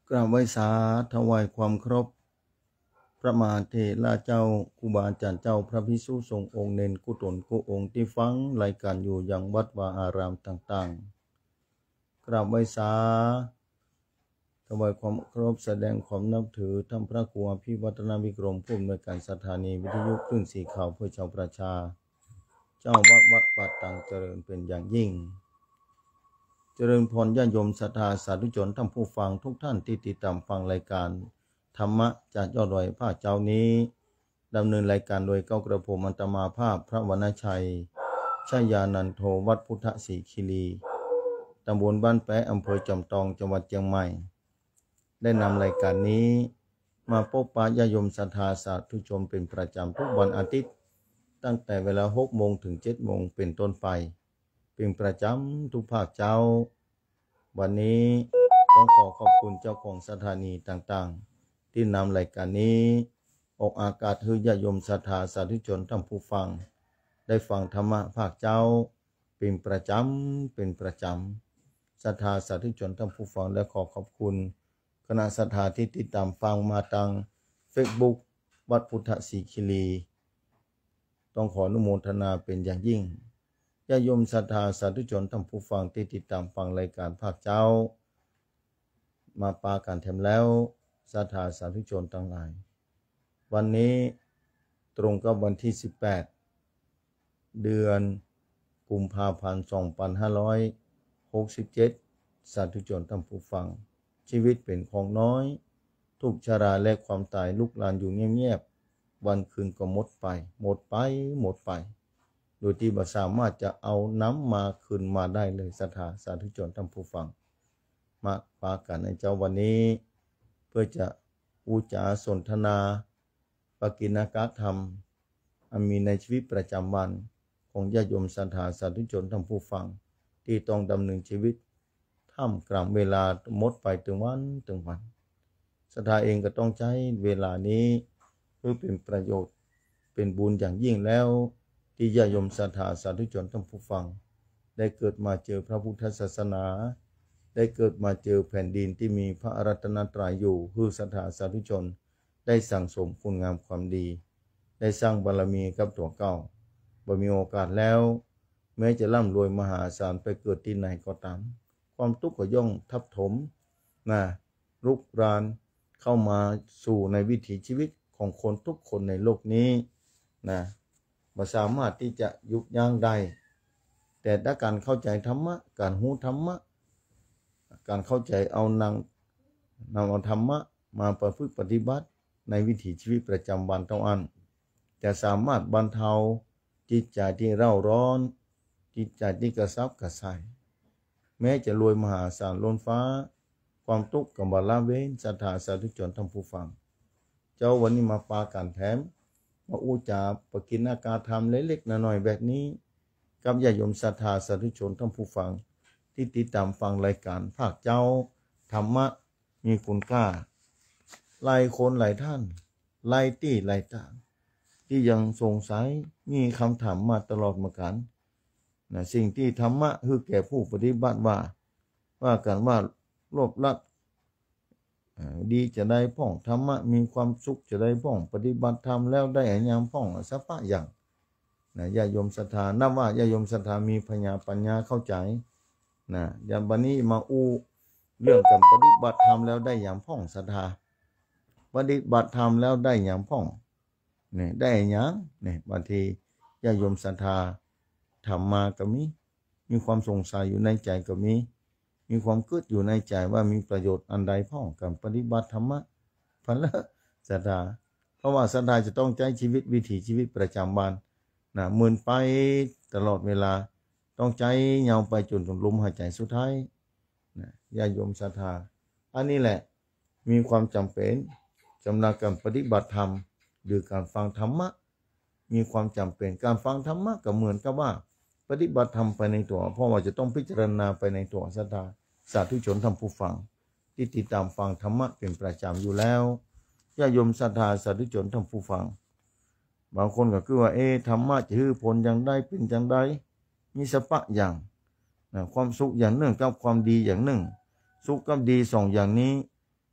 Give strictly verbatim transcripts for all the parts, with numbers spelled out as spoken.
กราบไหว้สาถวายความเคารพพระมหาเถระเจ้าครูบาอาจารย์เจ้าพระภิกษุสงฆ์องค์เนนกุศลกุองค์ที่ฟังรายการอยู่ยังวัดวาอารามต่างๆกราบไหว้สาถวายความเคารพแสดงความนับถือท่านพระครูอภิวัฒนวิกรมผู้อำนวยการสถานีวิทยุคลื่นสีขาวเพื่อชาวประชาเจ้าวัดวัดป่าตังเจริญเป็นอย่างยิ่งเจริญพรญาติโยมศรัทธาสาธุชนท่านผู้ฟังทุกท่านที่ติดตามฟังรายการธรรมะจากยอดดอยภาคเจ้านี้ดำเนินรายการโดยเก้ากระผมอัตมาภาพพระวรรณชัยชยานันโทวัดพุทธศรีคีรีตำบลบ้านแปะอำเภอจอมทองจังหวัดเชียงใหม่ได้นำรายการนี้มาพบปะญาติโยมศรัทธาสาธุชนเป็นประจำทุกวันอาทิตย์ตั้งแต่เวลาหกโมงถึงเจ็ดโมงเป็นต้นไปเป็นประจำทุกภาคเจ้าวันนี้ต้องขอขอบคุณเจ้าของสถานีต่างๆที่นำรายการนี้ออกอากาศให้ญาติโยมศรัทธาสาธุชนท่านผู้ฟังได้ฟังธรรมะภาคเจ้าเป็นประจำเป็นประจำศรัทธาสาธุชนท่านผู้ฟังและขอขอบคุณคณะศรัทธาที่ติดตามฟังมาทาง Facebook วัดพุทธศรีคีรีต้องขออนุโมทนาเป็นอย่างยิ่งญาติโยมศรัทธาสาธุชนท่านผู้ฟังที่ติดตามฟังรายการภาคเจ้ามาปากันแถมแล้วศรัทธาสาธุชนทั้งหลายวันนี้ตรงกับวันที่สิบแปดเดือนกุมภาพันธ์สองพันห้าร้อยหกสิบเจ็ดสาธุชนท่านผู้ฟังชีวิตเป็นของน้อยทุกชราและความตายลุกลานอยู่เงียบๆวันคืนก็หมดไปหมดไปหมดไปโดยที่บ่สามารถจะเอาน้ำมาคืนมาได้เลยศรัทธาสาธุชนท่านผู้ฟังมาปากันในเจ้าวันนี้เพื่อจะอุจาสนทนาปกิณกธรรมอันมีในชีวิตประจำวันของญาติโยมศรัทธาสาธุชนท่านผู้ฟังที่ต้องดำเนินชีวิตท่ามกลางเวลาหมดไปถึงวันถึงวันศรัทธาเองก็ต้องใช้เวลานี้เพื่อเป็นประโยชน์เป็นบุญอย่างยิ่งแล้วที่ญาติโยมศรัทธาสาธุชนท่านผู้ฟังได้เกิดมาเจอพระพุทธศาสนาได้เกิดมาเจอแผ่นดินที่มีพระรัตนตรัยอยู่คือศรัทธาสาธุชนได้สั่งสมคุณงามความดีได้สร้างบารมีกับตัวเก่าบ่มีโอกาสแล้วแม้จะร่ำรวยมหาศาลไปเกิดที่ไหนก็ตามความทุกข์ก็ย่อมทับถมนะรุกรานเข้ามาสู่ในวิถีชีวิตของคนทุกคนในโลกนี้นะบ่สามารถที่จะยุบยั้งได้แต่ถ้าการเข้าใจธรรมะการหูธรรมะการเข้าใจเอานางนำเอาธรรมะมาประพฤติปฏิบัติในวิถีชีวิตประจำวันเท่านั้นจะสามารถบรรเทาจิตใจที่เร่าร้อนจิตใจที่กระซับกระส่ายแม้จะรวยมหาศาลล้นฟ้าความทุกข์กับบาละเว้นศรัทธาสาธุชนท่านผู้ฟังเจ้าวันนี้มาปากันแถมมาอุจาปกิณกธรรมเล็กๆน้อยๆแบบนี้กับญาติโยมศรัทธาสาธุชนท่านผู้ฟังที่ติดตามฟังรายการภาคเจ้าธรรมะมีคุณค่าหลายคนหลายท่านหลายที่หลายต่างที่ยังสงสัยมีคำถามมาตลอดมากันนะสิ่งที่ธรรมะคือแก่ผู้ปฏิบัติว่าว่ากันว่าโลภละดีจะได้พ่องธรรมะมีความสุขจะได้พ่องปฏิบัติธรรมแล้วได้อันยังพ่องสัพพะอย่างนะญาติโยมศรัทธานับว่าญาติโยมศรัทธามีปัญญาปัญญาเข้าใจนะอย่างบัดนี้มาอู้เรื่องการปฏิบัติธรรมแล้วได้อย่างพ่องศรัทธาปฏิบัติธรรมแล้วได้อย่างพ่องเนี่ยได้อย่างเนี่ยบางทีญาติโยมศรัทธาทำมาก็มีมีความสงสัยอยู่ในใจก็มีมีความคิดอยู่ในใจว่ามีประโยชน์อันใดพ่องกับปฏิบัติธรรมะพันละศรัทธาเพราะว่าศรัทธาจะต้องใช้ชีวิตวิถีชีวิตประจำวันนะหมื่นไปตลอดเวลาต้องใจยาวไปจนถึงลมหายใจสุดท้ายนะญาติโยมศรัทธาอันนี้แหละมีความจำเป็นสำหรับการปฏิบัติธรรมหรือการฟังธรรมะมีความจำเป็นการฟังธรรมะก็เหมือนกับว่าปฏิบัติธรรมไปในตัวเพราะว่าจะต้องพิจารณาไปในตัวศรัทธาสาธุชนท่านผู้ฟังที่ติดตามฟังธรรมะเป็นประจำอยู่แล้วญาติโยมศรัทธาสาธุชนท่านผู้ฟังบางคนก็คือว่าเอ๊ะธรรมะจะคือผลอย่างใดเป็นอย่างใดมีสัพพะอย่างนะความสุขอย่างหนึ่งกับความดีอย่างหนึ่งสุขกับดีสองอย่างนี้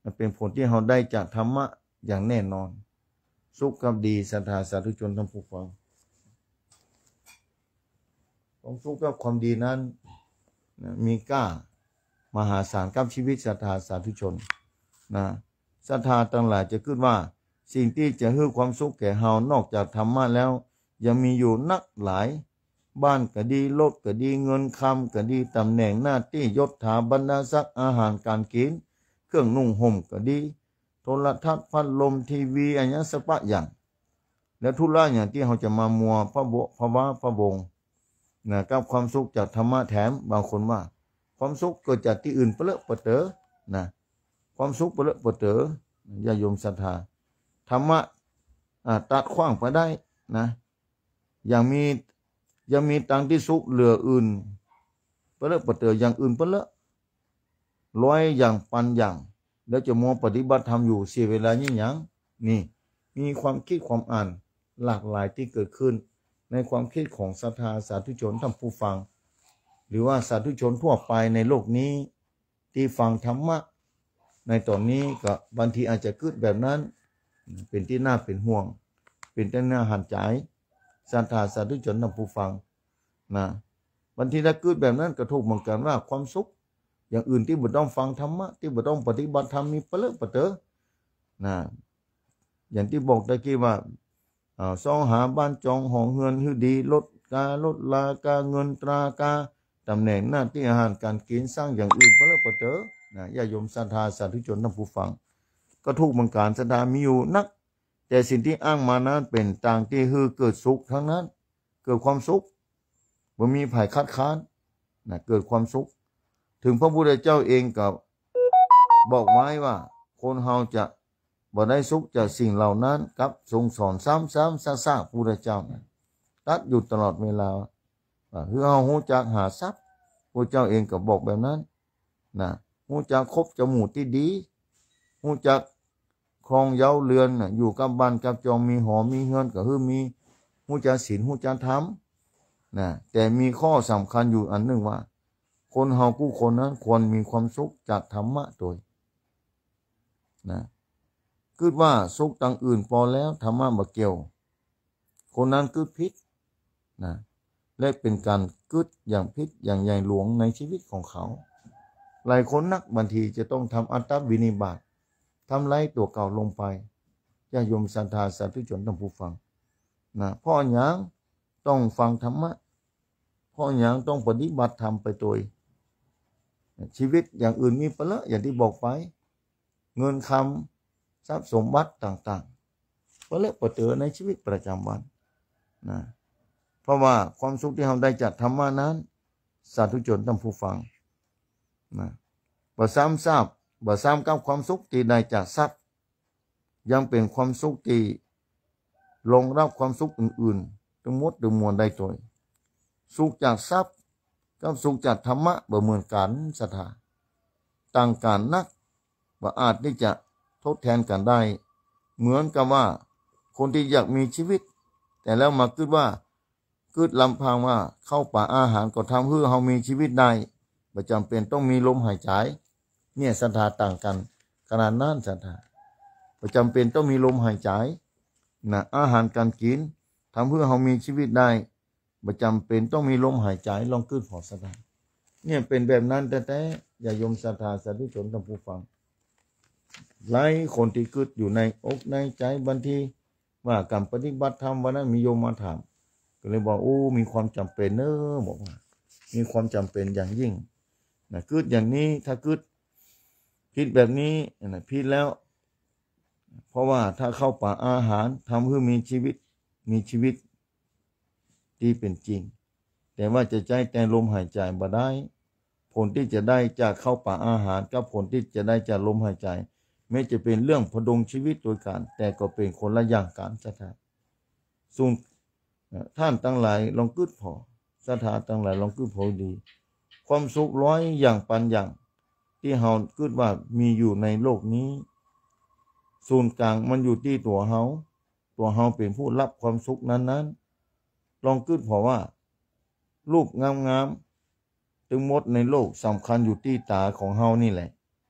มันเป็นผลที่เราได้จากธรรมะอย่างแน่นอนสุขกับดีศรัทธาสาธุชนท่านผู้ฟังความสุขกับความดีนั้นมีก้ามหาศาลกับชีวิตศรัทธาสาธุชนนะศรัทธาทั้งหลายจะคิดว่าสิ่งที่จะให้ความสุขแก่เฮานอกจากธรรมะแล้วยังมีอยู่นักหลายบ้านก็ดีรถก็ดีเงินคำก็ดีตำแหน่งหน้าที่ยศถาบรรดาศักดิ์อาหารการกินเครื่องนุ่งห่มก็ดีโทรทัศน์พัดลมทีวีอันนี้สปะอย่างแล้วทุระอย่างที่เราจะมามัวพระโบพระวาพระบงนะกับความสุขจากธรรมะแถมบางคนว่าความสุขเกิดจากที่อื่นเปลอะเปเตอนะความสุขเปลอะเปเตอญาโยมศรัทธาธรรมะตัดขว้างไปได้นะยังมียังมีตังที่สุขเหลืออื่นเปลอะเปเตออย่างอื่นเปลอะร้อยอย่างปันอย่างแล้วจะมัวปฏิบัติธรรมอยู่เสียเวลายิ่งยังนี่มีความคิดความอ่านหลากหลายที่เกิดขึ้นในความคิดของศรัทธาสาธุชนท่านผู้ฟังหรือว่าสาธุชนทั่วไปในโลกนี้ที่ฟังธรรมะในตอนนี้ก็บางทีอาจจะเกิดแบบนั้นเป็นที่น่าเป็นห่วงเป็นที่น่าหันใจศรัทธาสาธุชนท่านผู้ฟังนะบางทีถ้าเกิดแบบนั้นก็ถูกเหมือนกันว่าความสุขอย่างอื่นที่บ่ต้องฟังธรรมะที่บ่ต้องปฏิบัติธรรมมีเปลือกเปเตอนะอย่างที่บอกตะกี้ว่าซ่องหาบ้านจองห้องเฮือนฮือดีลดกาลดลากาเงินตรากาตำแหน่งหน้าที่อาหารการกินสร้างอย่างอื่นเปลือกเปเตอนะญาโยมศรัทธาสาธุชนท่านผู้ฟังก็ถูกเหมือนกันศรัทธามีอยู่นักแต่สิ่งที่อ้างมานั้นเป็นต่างที่ฮือเกิดสุขทั้งนั้นเกิดความสุขบ่มีภัยคัดค้านนะเกิดความสุขถึงพระพุทธเจ้าเองกับบอกไว้ว่าคนเฮาจะบ่ได้สุขจากสิ่งเหล่านั้นกับทรงสอนซ้ำๆซากๆพระพุทธเจ้าตัดอยู่ตลอดเวลาว่าคือเฮาฮู้จักหาทรัพย์พระเจ้าเองก็บอกแบบนั้นนะฮู้จักคบจมูกที่ดีฮู้จักครองเย้าเรือนน่ะอยู่กับบ้านกับจองมีหอมีเฮือนก็คือมีฮู้จักศีลฮู้จักธรรมนะแต่มีข้อสำคัญอยู่อันหนึ่งว่าคนเฮาผู้คนนั้นควรมีความสุขจากธรรมะโดยนะคิดว่าสุขต่างอื่นพอแล้วธรรมะบ่เกี่ยวคนนั้นคิดผิดนะและเป็นการคิดอย่างผิดอย่างใหญ่หลวงในชีวิตของเขาหลายคนนักบางทีจะต้องทำอัตตวินิบาตทำลายตัวเก่าลงไปญาโยมศรัทธาสาธุชนท่านผู้ฟังนะเพราะหยังต้องฟังธรรมะเพราะหยังต้องปฏิบัติธรรมไปโดยชีวิตอย่างอื่นมีเปละอย่างที่บอกไปเงินคำทรัพย์สมบัติต่างๆเปละเปเตอในชีวิตประจำวันนะเพราะว่าความสุขที่เราได้จากธรรมะนั้นสาธุชนท่านผู้ฟังนะบ่ซ้ำทราบบ่ซ้ำกับความสุขที่ได้จากทรัพย์ยังเป็นความสุขที่รองรับความสุขอื่นๆทั้งหมดทั้งมวลได้ตัวสุขจากทรัพย์กับสุขจากธรรมะบ่เหมือนกันศรัทธาต่างกันนักว่าอาจที่จะทดแทนกันได้เหมือนกับว่าคนที่อยากมีชีวิตแต่แล้วมาคิดว่าคิดลำพังว่าเข้าป่าอาหารก็ทำให้เรามีชีวิตได้ไม่จำเป็นต้องมีลมหายใจเนี่ยศรัทธาต่างกันขนาดนั้นศรัทธาไม่จำเป็นต้องมีลมหายใจนะอาหารการกินทำให้เรามีชีวิตได้ไม่จำเป็นต้องมีลมหายใจลองคิดพอศรัทธาเนี่ยเป็นแบบนั้นแต่แต่อย่ายมศรัทธาสาธุชนท่านผู้ฟังหลายคนที่คิดอยู่ในอกในใจบางทีว่าการปฏิบัติธรรมวันนั้นมีโยมมาถามก็เลยบอกโอ้มีความจำเป็นเนอะบอกว่ามีความจำเป็นอย่างยิ่งนะคิดอย่างนี้ถ้าคิดคิดแบบนี้นะผิดแล้วเพราะว่าถ้าเข้าป่าอาหารทำให้มีชีวิตมีชีวิตที่เป็นจริงแต่ว่าจะใจแต่ลมหายใจบ่ได้ผลที่จะได้จากเข้าป่าอาหารกับผลที่จะได้จากลมหายใจไม่จะเป็นเรื่องพดุงชีวิตโดยการแต่ก็เป็นคนละอย่างกันศรัทธาส่วนท่านทั้งหลายลองคิดพอศรัทธาทั้งหลายลองคิดพอดีความสุขร้อยอย่างปันอย่างที่เฮาคิดว่ามีอยู่ในโลกนี้ศูนย์กลางมันอยู่ที่ตัวเฮาตัวเฮาเป็นผู้รับความสุขนั้นๆลองคิดพอว่ารูปงามๆทั้งหมดในโลกสำคัญอยู่ที่ตาของเฮานี่แหละ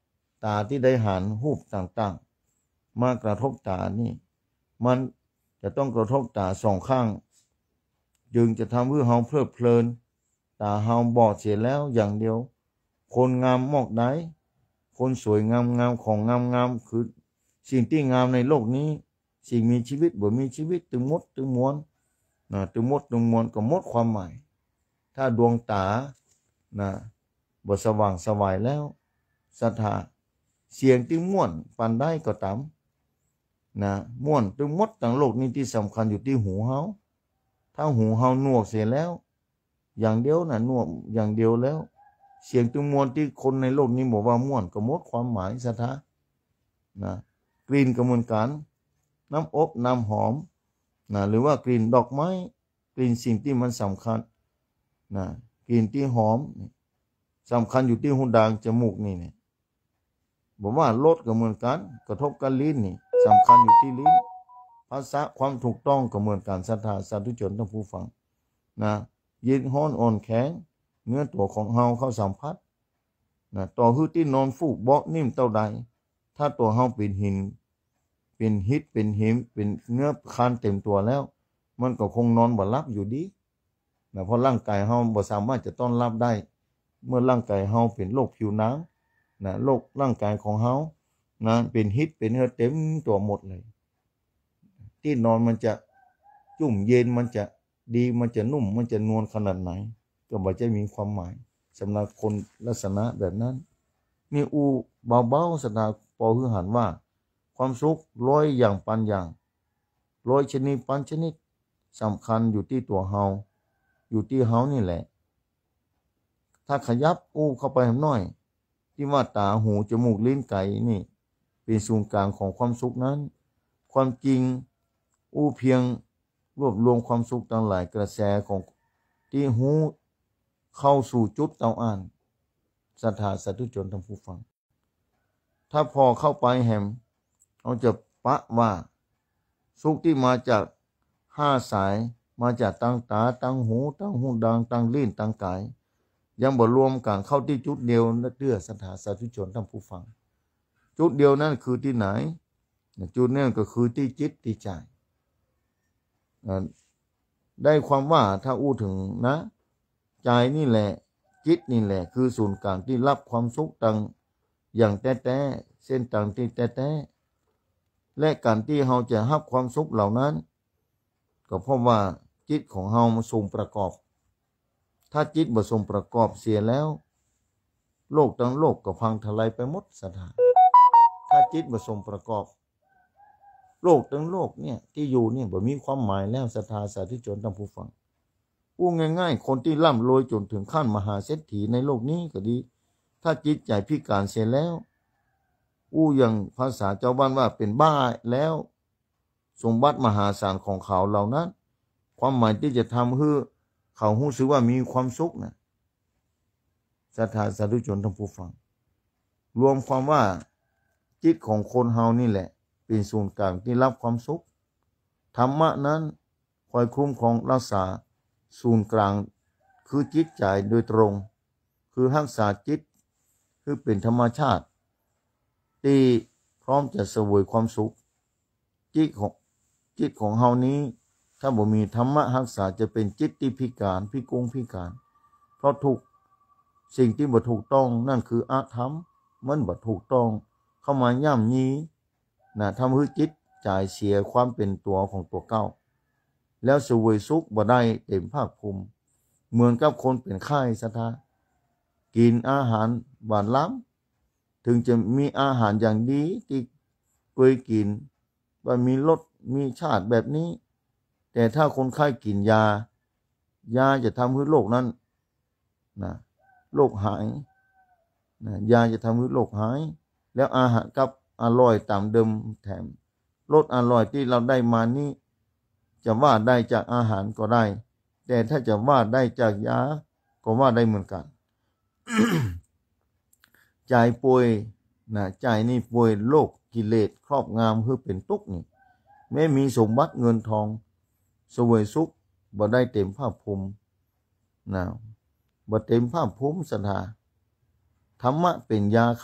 ตาที่ได้หานรูปต่างๆมากระทบตานี่มันจะต้องกระทบตาสองข้างจึงจะทำให้เฮาเพลิดเพลินตาเฮาบอดเสียแล้วอย่างเดียวคนงามมอกได้คนสวยงามงามของงามงามคือสิ่งที่งามในโลกนี้สิ่งมีชีวิตบ่มีชีวิตตึงมดตึงมวลนะตึงมดตึงมวลก็หมดความหมายถ้าดวงตานะบ่สว่างสวายแล้วศรัทธาเสียงที่ม่วนปันได้ก็ตามนะม่วนตึงมดทั้งโลกนี้ที่สำคัญอยู่ที่หูเฮาถ้าหูเฮาหนวกเสียแล้วอย่างเดียวนะหนวกอย่างเดียวแล้วเสียงตึงมวลที่คนในโลกนี้บอกว่าม่วนก็หมดความหมายศรัทธานะกลิ่นก็เหมือนกันน้ำอบน้ำหอมนะหรือว่ากลิ่นดอกไม้กลิ่นสิ่งที่มันสำคัญนะกลิ่นที่หอมสำคัญอยู่ที่หูดังจมูกนี่เนี่ยบอกว่ารสก็เหมือนกันกระทบกับลิ้นนี่สำคัญอยู่ที่ลิ้นภาษาความถูกต้องก็เหมือนกันศรัทธาสาธุชนทั้งผู้ฟังนะเย็นร้อนอ่อนแข็งเนื้อตัวของเฮาเข้าสัมผัสนะต่อหื้อที่นอนฟูกเบาะนิ่มเท่าใดถ้าตัวเฮาเป็นหินเป็นฮิตเป็นหิมเป็นเนื้อคานเต็มตัวแล้วมันก็คงนอนบ่หลับอยู่ดีนะเพราะร่างกายเฮาบ่สามารถจะต้อนรับได้เมื่อร่างกายเฮาเป็นโรคผิวหนังนะโรคร่างกายของเฮานะเป็นฮิตเป็นเนื้อเต็มตัวหมดเลยที่นอนมันจะจุ่มเย็นมันจะดีมันจะนุ่มมันจะนวลขนาดไหนก็บ่จะมีความหมายสำหรับคนลักษณะแบบนั้นมีอูเบาๆสนาปอคือหันว่าความสุขร้อยอย่างปันอย่างร้อยชนิดปันชนิดสำคัญอยู่ที่ตัวเฮาอยู่ที่เฮานี่แหละถ้าขยับอู้เข้าไปหน่อยที่ว่าตาหูจมูกลิ้นไก่นี่เป็นศูนย์กลางของความสุขนั้นความจริงอู้เพียงรวบรวมความสุขทั้งหลายกระแสของที่หูเข้าสู่จุดเตาอ่านศรัทธาสาธุชนทั้งผู้ฟังถ้าพอเข้าไปแหมเราจะปะว่าสุขที่มาจากห้าสายมาจากตั้งตาตั้งหูตั้งหูดังตั้งลิ้นตั้งกายยังบ่รวมกันเข้าที่จุดเดียวนั่นเด้อศรัทธาสาธุชนทั้งผู้ฟังจุดเดียวนั่นคือที่ไหนจุดนี้ก็คือที่จิตที่ใจได้ความว่าถ้าอู้ถึงนะใจนี่แหละจิตนี่แหละคือศูนย์กลางที่รับความสุขต่างอย่างแท้ๆเส้นต่างที่แท้ๆและการที่เราจะรับความสุขเหล่านั้นก็เพราะว่าจิตของเรามันสมประกอบถ้าจิตบ่สมประกอบเสียแล้วโลกทั้งโลกก็พังทลายไปหมดศรัทธาถ้าจิตบ่สมประกอบโลกทั้งโลกเนี่ยที่อยู่เนี่ยบ่มีความหมายแล้วศรัทธาสาธุชนทั้งผู้ฟังพูดง่ายๆคนที่ร่ำรวยจนถึงขั้นมหาเศรษฐีในโลกนี้ก็ดีถ้าจิตใจพิการเสียแล้วอู้อย่างภาษาเจ้าบ้านว่าเป็นบ้าแล้วสมบัติมหาศาลของเขาเหล่านั้นความหมายที่จะทำให้เขารู้สึกว่ามีความสุขนะศรัทธาสาธุชนทั้งผู้ฟังรวมความว่าจิตของคนเฮานี่แหละเป็นศูนย์กลางที่รับความสุขธรรมะนั้นคอยคุ้มครองรักษาศูนย์กลางคือจิตใจโดยตรงคือรักษาจิตคือเป็นธรรมชาติที่พร้อมจะเสวยความสุขจิตของจิตของเฮานี้ถ้าบ่มีธรรมะรักษาจะเป็นจิตที่พิการพิกงพิการเพราะถูกสิ่งที่บ่ถูกต้องนั่นคืออาธรรมมันบ่ถูกต้องเข้ามาย่ำยีนะทำให้จิตใจเสียความเป็นตัวของตัวเก้าแล้วเสวยสุขบ่ได้เต็มภาคภูมิเหมือนกับคนเป็นไข้ศรัทธากินอาหารหวานล้ำถึงจะมีอาหารอย่างดีที่เคยกินว่ามีรสมีชาติแบบนี้แต่ถ้าคนไข้กินยายาจะทำให้โรคนั้นนะโรคหายนะยาจะทำให้โรคหายแล้วอาหารกับอร่อยตามเดิมแถมรสอร่อยที่เราได้มานี้จะว่าได้จากอาหารก็ได้แต่ถ้าจะว่าได้จากยาก็ว่าได้เหมือนกัน ใจป่วยนะใจนี่ป่วยโรคกิเลสครอบงำคือเป็นทุกข์นี่แม้มีสมบัติเงินทองเสวยสุขบ่ได้เต็มภาคภูมินะบ่เต็มภาคภูมิศรัทธาธรรมะเป็นยาครับ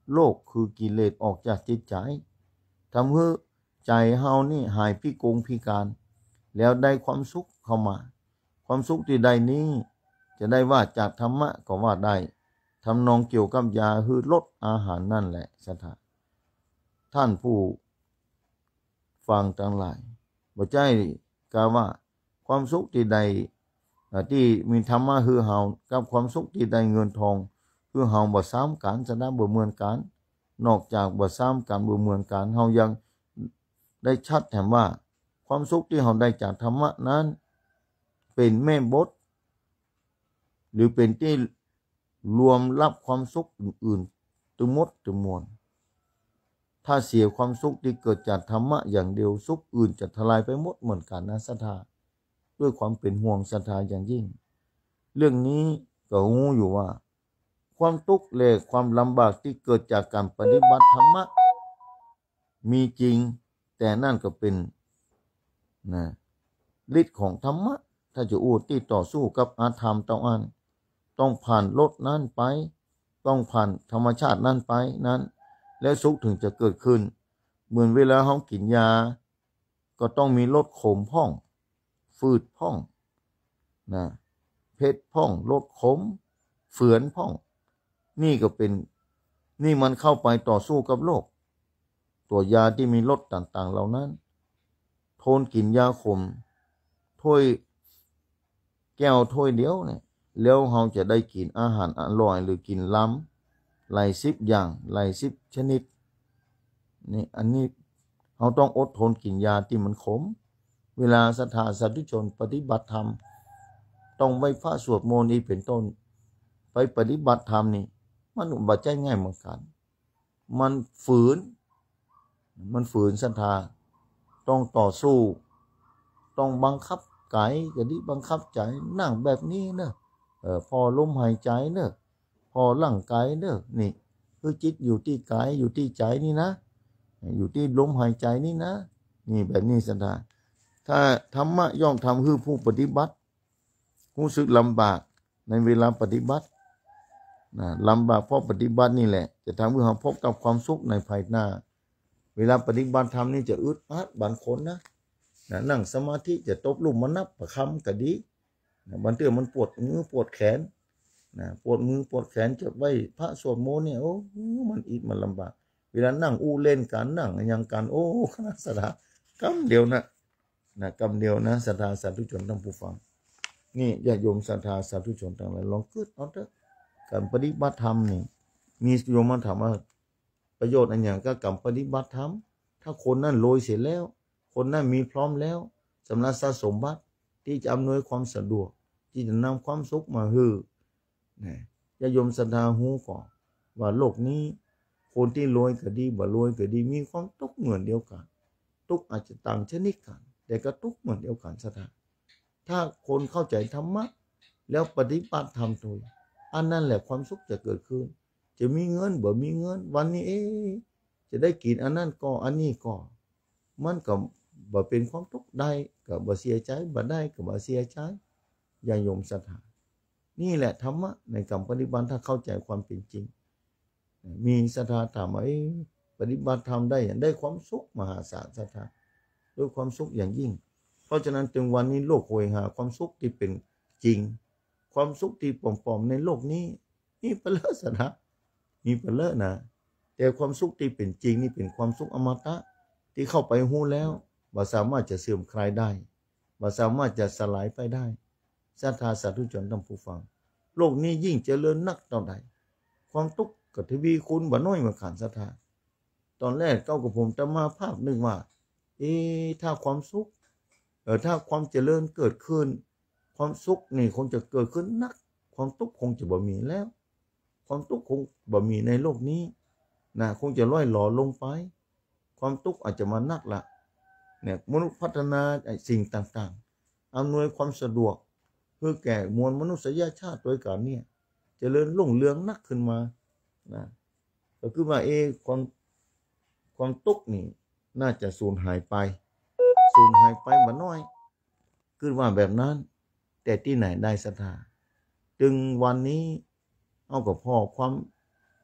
โลกคือกิเลสออกจากจิตใจทำให้ใจเฮานี่หายพิกงพิการแล้วได้ความสุขเข้ามาความสุขที่ใดนี้จะได้ว่าจากธรรมะก็ว่าได้ทำนองเกี่ยวกับยาคือลดอาหารนั่นแหละสถาท่านผู้ฟังทั้งหลายบ่ใจกาว่าความสุขที่ใดที่มีธรรมะคือเฮากับความสุขที่ใดเงินทองคือเฮาบ่ซ้ำกันสนะบ่เหมือนกันนอกจากบ่ซ้ำกันบ่เหมือนกันเฮายังได้ชัดแถมว่าความสุขที่เฮาได้จากธรรมะนั้นเป็นแม่บทหรือเป็นที่รวมรับความสุขอื่นๆทั้งหมดทั้งมวลถ้าเสียความสุขที่เกิดจากธรรมะอย่างเดียวสุขอื่นจะทลายไปหมดเหมือนกันนะศรัทธาด้วยความเป็นห่วงศรัทธาอย่างยิ่งเรื่องนี้ก็รู้อยู่ว่าความทุกข์และความลำบากที่เกิดจากการปฏิบัติธรรมะมีจริงแต่นั่นก็เป็นนะฤทธิ์ของธรรมะถ้าจะอู้ที่ต่อสู้กับอาธรรมต้องอันต้องผ่านรถนั้นไปต้องผ่านธรรมชาตินั้นไปนั้นแล้วสุขถึงจะเกิดขึ้นเหมือนเวลาเขากินยาก็ต้องมีรสขมพ่องฝืดพ่องนะเผ็ดพ่องรสขมเฝือนพ่องนี่ก็เป็นนี่มันเข้าไปต่อสู้กับโรคตัวยาที่มีรสต่างๆเหล่านั้นทนกินยาขมถ้วยแก้วถ้วยเดียวเนี่ยแล้วเราจะได้กินอาหารอร่อยหรือกินล้ำหลายสิบอย่างหลายสิบชนิดนี่อันนี้เราต้องอดทนกินยาที่มันขมเวลาศรัทธาสาธุชนปฏิบัติธรรมต้องไหว้พระสวดมนต์นี้เป็นต้นไปปฏิบัติธรรมนี่มันบ่ใจง่ายเหมือนกันมันฝืนมันฝืนศรัทธาต้องต่อสู้ต้องบังคับกายก็ดีบังคับใจนั่งแบบนี้เนอะเออพอลมหายใจเนอะพอร่างกายเนอะนี่คือจิตอยู่ที่กายอยู่ที่ใจนี่นะอยู่ที่ลมหายใจนี่นะนี่แบบนี้ศรัทธาถ้าธรรมะย่อมทำให้ผู้ปฏิบัติรู้สึกลำบากในเวลาปฏิบัตินะลำบากเพราะปฏิบัตินี่แหละจะทำให้เราพบกับความสุขในภายหน้าเวลาปฏิบัติธรรมนี่จะอึดอัดบางคนนะนะนั่งสมาธิจะตบลูกมันนับประคำก็ดีนะบางเทื่อมันปวดมือปวดแขนนะปวดมือปวดแขนจะไว้พระสวดมนต์เนี่ยโอ้มันอิดมันลำบากเวลานั่งอู้เล่นกันนั่งยังกันโอ้ขนาดศรัทธากำเดียวนะนะกำเดียวนะศรัทธาสาธุชนทั้งผู้ฟังนี่ญาติโยมศรัทธาสาธุชนทั้งหลายลองคิดเอาเถอะการปฏิบัติธรรมนี่มีโยมมาถามว่าประโยชน์อันอย่างก็การปฏิบัติธรรมถ้าคนนั้นโรยเสร็จแล้วคนนั้นมีพร้อมแล้วสำนักสมบัติที่จะอำนวยความสะดวกที่จะนำความสุขมาให้นะญาติโยมศรัทธาหูก่อนว่าโลกนี้คนที่รวยก็ดีบ่รวยก็ดีมีความทุกข์เหมือนเดียวกันทุกข์อาจจะต่างชนิดกันแต่ก็ทุกข์เหมือนเดียวกันศรัทธาถ้าคนเข้าใจธรรมะแล้วปฏิบัติธรรมโดยอันนั้นแหละความสุขจะเกิดขึ้นจะมีเงินบ่มีเงินวันนี้เอ๊ะจะได้กินอันนั้นก็อันนี้ก็มันก็บ่เป็นความทุกข์ได้ก็บ่เสียใจบ่ได้ก็บ่เสียใจอย่าโยมศรัทธานี่แหละธรรมะในการปฏิบัติถ้าเข้าใจความเป็นจริงมีศรัทธาถามว่าปฏิบัติธรรมได้อย่างได้ความสุขมหาศาลศรัทธาด้วยความสุขอย่างยิ่งเพราะฉะนั้นถึงวันนี้โลกโหยหาความสุขที่เป็นจริงความสุขที่ปลอมๆในโลกนี้นี่เปลือศรัทธามีเปลือนะแต่ความสุขที่เป็นจริงนี่เป็นความสุขอมตะที่เข้าไปหู้แล้วบ่สามารถจะเสื่อมคลายได้บ่สามารถจะสลายไปได้ศรัทธาสาธุชนทั้งผู้ฟังโลกนี้ยิ่งเจริญนักเท่าใดความทุกข์ก็ทวีคูณบ่น้อยเหมือนกันศรัทธาตอนแรกเก้ากับผมจะมาภาพนึงว่าเอ๊ะถ้าความสุขเออถ้าความเจริญเกิดขึ้นความสุขนี่คงจะเกิดขึ้นนักความทุกข์คงจะบ่มีแล้วความทุกข์คงบ่มีในโลกนี้นะคงจะล่อยหลอลงไปความทุกข์อาจจะมานักละเนี่ยมนุษย์พัฒนาสิ่งต่างๆอำนวยความสะดวกเพื่อแก่มวลมนุษยชาติโดยการเนี่ยเจริญรุ่งเรืองนักขึ้นมานะก็คือว่าเอความความทุกข์นี่น่าจะสูญหายไปสูญหายไปมาน้อยคือว่าแบบนั้นแต่ที่ไหนได้ศรัทธาจึงวันนี้เอากับพ่อความเจ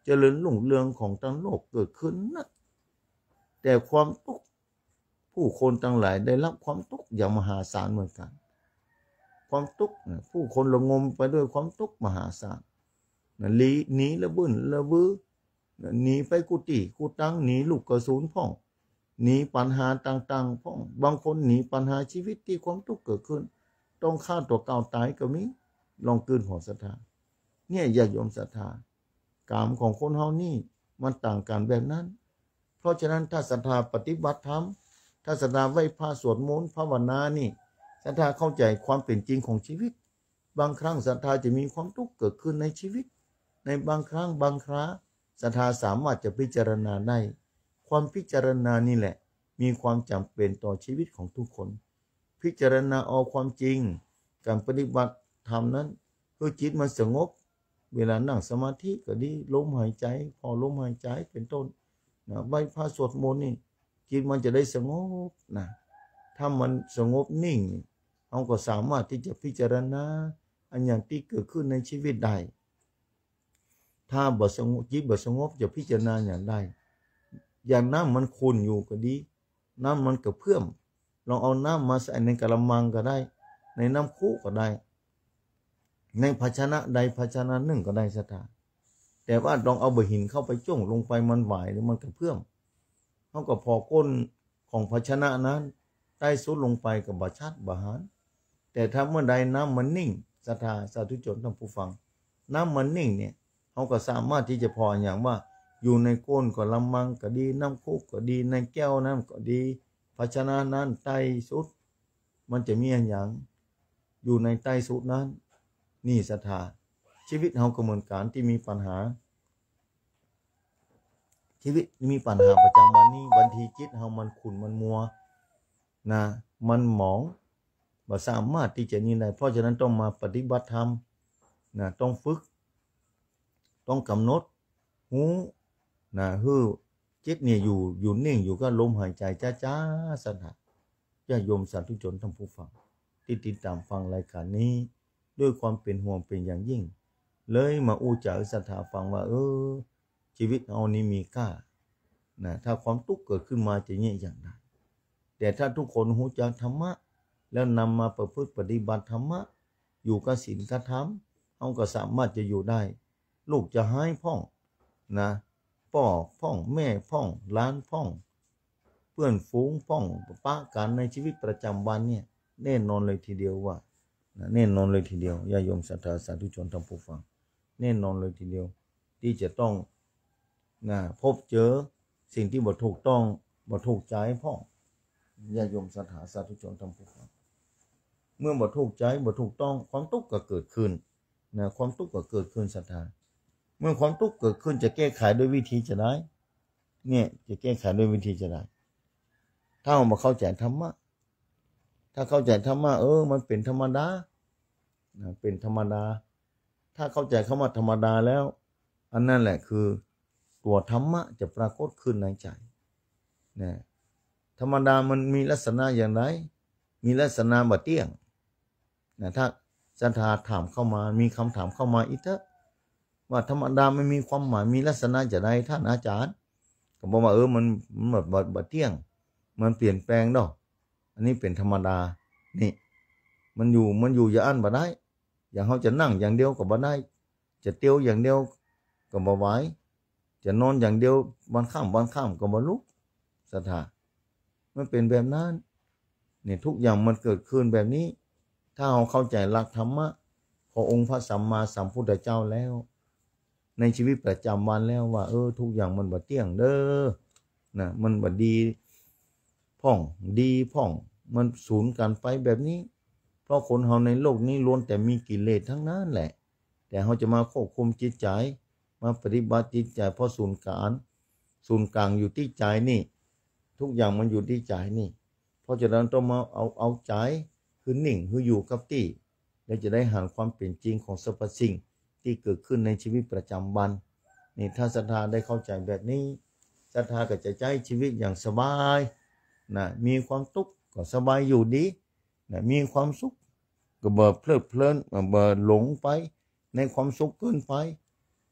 เจริญรุ่งเรืองของทั้งโลกเกิดขึ้นนะแต่ความทุกข์ผู้คนทั้งหลายได้รับความทุกข์อย่างมหาศาลเหมือนกันความทุกข์ผู้คนระงมไปด้วยความทุกข์มหาศาลหนีหนีละบึ้นละบื้อหนีไปกุฏิกุตังหนีลูกกระสุนพ่องหนีปัญหาต่างๆพ่องบางคนหนีปัญหาชีวิตที่ความทุกข์เกิดขึ้นต้องฆ่าตัวเก่าตายก็มีลองกลืนหัวศรัทธาเนี่ยอย่ายอมศรัทธากามของคนเฮานี่มันต่างกันแบบนั้นเพราะฉะนั้นถ้าศรัทธาปฏิบัติธรรมถ้าศรัทธาไหว้พระสวดมนต์ภาวนานี่ศรัทธาเข้าใจความเป็นจริงของชีวิตบางครั้งศรัทธาจะมีความทุกข์เกิดขึ้นในชีวิตในบางครั้งบางคราศรัทธาสามารถจะพิจารณาได้ความพิจารณานี่แหละมีความจำเป็นต่อชีวิตของทุกคนพิจารณาเอาความจริงการปฏิบัติธรรมนั้นเพื่อจิตมันสงบเวลานั่งสมาธิก็ดีลมหายใจพอลมหายใจเป็นต้นนะไหว้พระสวดมนต์นี่จิตมันจะได้สงบนะถ้ามันสงบนิ่งเราก็สามารถที่จะพิจารณาอันอย่างที่เกิดขึ้นในชีวิตได้ถ้าบ่สงบจิตบ่สงบจะพิจารณาอย่างใดอย่างน้ำมันขุ่นอยู่ก็ดีน้ำมันกระเพื่อมลองเอาน้ำมาใส่ในกระมังก็ได้ในน้ำคุก็ได้ในภาชนะใดภาชนะหนึ่งก็ได้ศรัทธาแต่ว่าลองเอาบะหินเข้าไปจ้งลงไปมันไหวหรือมันกระเพื่อมเขาก็พอก้นของภาชนะนั้นใต้สุดลงไปกับบาชัดบาหารแต่ถ้าเมื่อใดน้ำมันนิ่งศรัทธาสาธุชนท่านผู้ฟังน้ำมันนิ่งเนี่ยเขาก็สามารถที่จะพออย่างว่าอยู่ในก้นก็ลำมังก็ดีน้ำคุกก็ดีในแก้วน้ำก็ดีภาชนะนั้นใต้สุดมันจะมีอย่างอยู่ในใต้สุดนั้นนี่ศรัทธาชีวิตเราก็เหมือนกันที่มีปัญหาชีวิตมีปัญหาประจำวันนี้บางทีจิตเรามันขุ่นมันมัวนะมันหมองบ่สามารถที่จะนี่ได้เพราะฉะนั้นต้องมาปฏิบัติธรรมนะต้องฝึกต้องกำหนดหูนะฮือจิตเนี่ยอยู่อยู่นิ่งอยู่ก็ลมหายใจจ้าๆศรัทธาญาติโยมสาธุชนท่านผู้ฟังที่ติดตามฟังรายการนี้ด้วยความเป็นห่วงเป็นอย่างยิ่งเลยมาอู้จ่าศรัทธาฟังว่าเออชีวิตเรานี้มีค่านะถ้าความทุกข์เกิดขึ้นมาจะเนี่ยอย่างไรแต่ถ้าทุกคนรู้จักธรรมะแล้วนำมาประพฤติปฏิบัติธรรมะอยู่กับศีลกับธรรมเราก็สามารถจะอยู่ได้ลูกจะหายพ่องนะพ่อพ่องแม่พ่องล้านพ่องเพื่อนฝูงพ่องปะกันในชีวิตประจำวันเนี่ยแน่นอนเลยทีเดียวว่าแน่นอนเลยทีเดียวญาโยมศรัทธาสาธุชนท่านผู้ฟังแน่นอนเลยทีเดียวที่จะต้องนะพบเจอสิ่งที่บ่ถูกต้องบ่ถูกใจพ่อญาโยมศรัทธาสาธุชนท่านผู้ฟังเมื่อบ่ถูกใจบ่ถูกต้องความทุกข์ก็เกิดขึ้นนะความทุกข์ก็เกิดขึ้นศรัทธาเมื่อความทุกข์เกิดขึ้นจะแก้ไขด้วยวิธีจะได้เนี่ยจะแก้ไขด้วยวิธีจะได้ถ้าเรามาเข้าใจธรรมะถ้าเข้าใจธรรมะเออมันเป็นธรรมดานะเป็นธรรมดาถ้าเข้าใจคำว่าธรรมดาแล้วอันนั้นแหละคือตัวธรรมะจะปรากฏขึ้นในใจนะธรรมดามันมีลักษณะอย่างไรมีลักษณะบะเตี้ยงนะถ้าศรัทธาถามเข้ามามีคำถามเข้ามาอีกเถอะว่าธรรมดาไม่มีความหมายมีลักษณะอย่างไรท่านอาจารย์ก็บอกว่าเออมันมันแบบบะเตี้ยงมันเปลี่ยนแปลงดอกอันนี้เป็นธรรมดานี่มันอยู่มันอยู่อย่าอั้นบ่ได้อย่างเขาจะนั่งอย่างเดียวก็บ่ได้จะเตี้ยวอย่างเดียวก็บ่ไหวจะนอนอย่างเดียววันข้ามวันข้ามก็บ่ลุกศรัทธามันเป็นแบบนั้นนี่ทุกอย่างมันเกิดขึ้นแบบนี้ถ้าเราเข้าใจหลักธรรมะขององค์พระสัมมาสัมพุทธเจ้าแล้วในชีวิตประจำวันแล้วว่าเออทุกอย่างมันบ่เที่ยงเด้อนะมันบ่ดีพ่องดีพ่องมันสูญกันไปแบบนี้เพราะคนเราในโลกนี้ล้วนแต่มีกิเลสทั้งนั้นแหละแต่เราจะมาควบคุมจิตใจมาปฏิบัติจิตใจเพราะศูนย์กลางศูนย์กลางอยู่ที่ใจนี่ทุกอย่างมันอยู่ที่ใจนี่เพราะฉะนั้นต้องมาเอาเอาใจคือนิ่งคืออยู่กับที่แล้วจะได้หาความเป็นจริงของสรรพสิ่งที่เกิดขึ้นในชีวิตประจำวันนี่ถ้าศรัทธาได้เข้าใจแบบนี้ศรัทธาก็จะใช้ชีวิตอย่างสบายนะมีความทุกข์ก็สบายอยู่ดีนะมีความสุขก็เบิดเพลิดเพลินเบิดหลงไปในความสุขเกินไป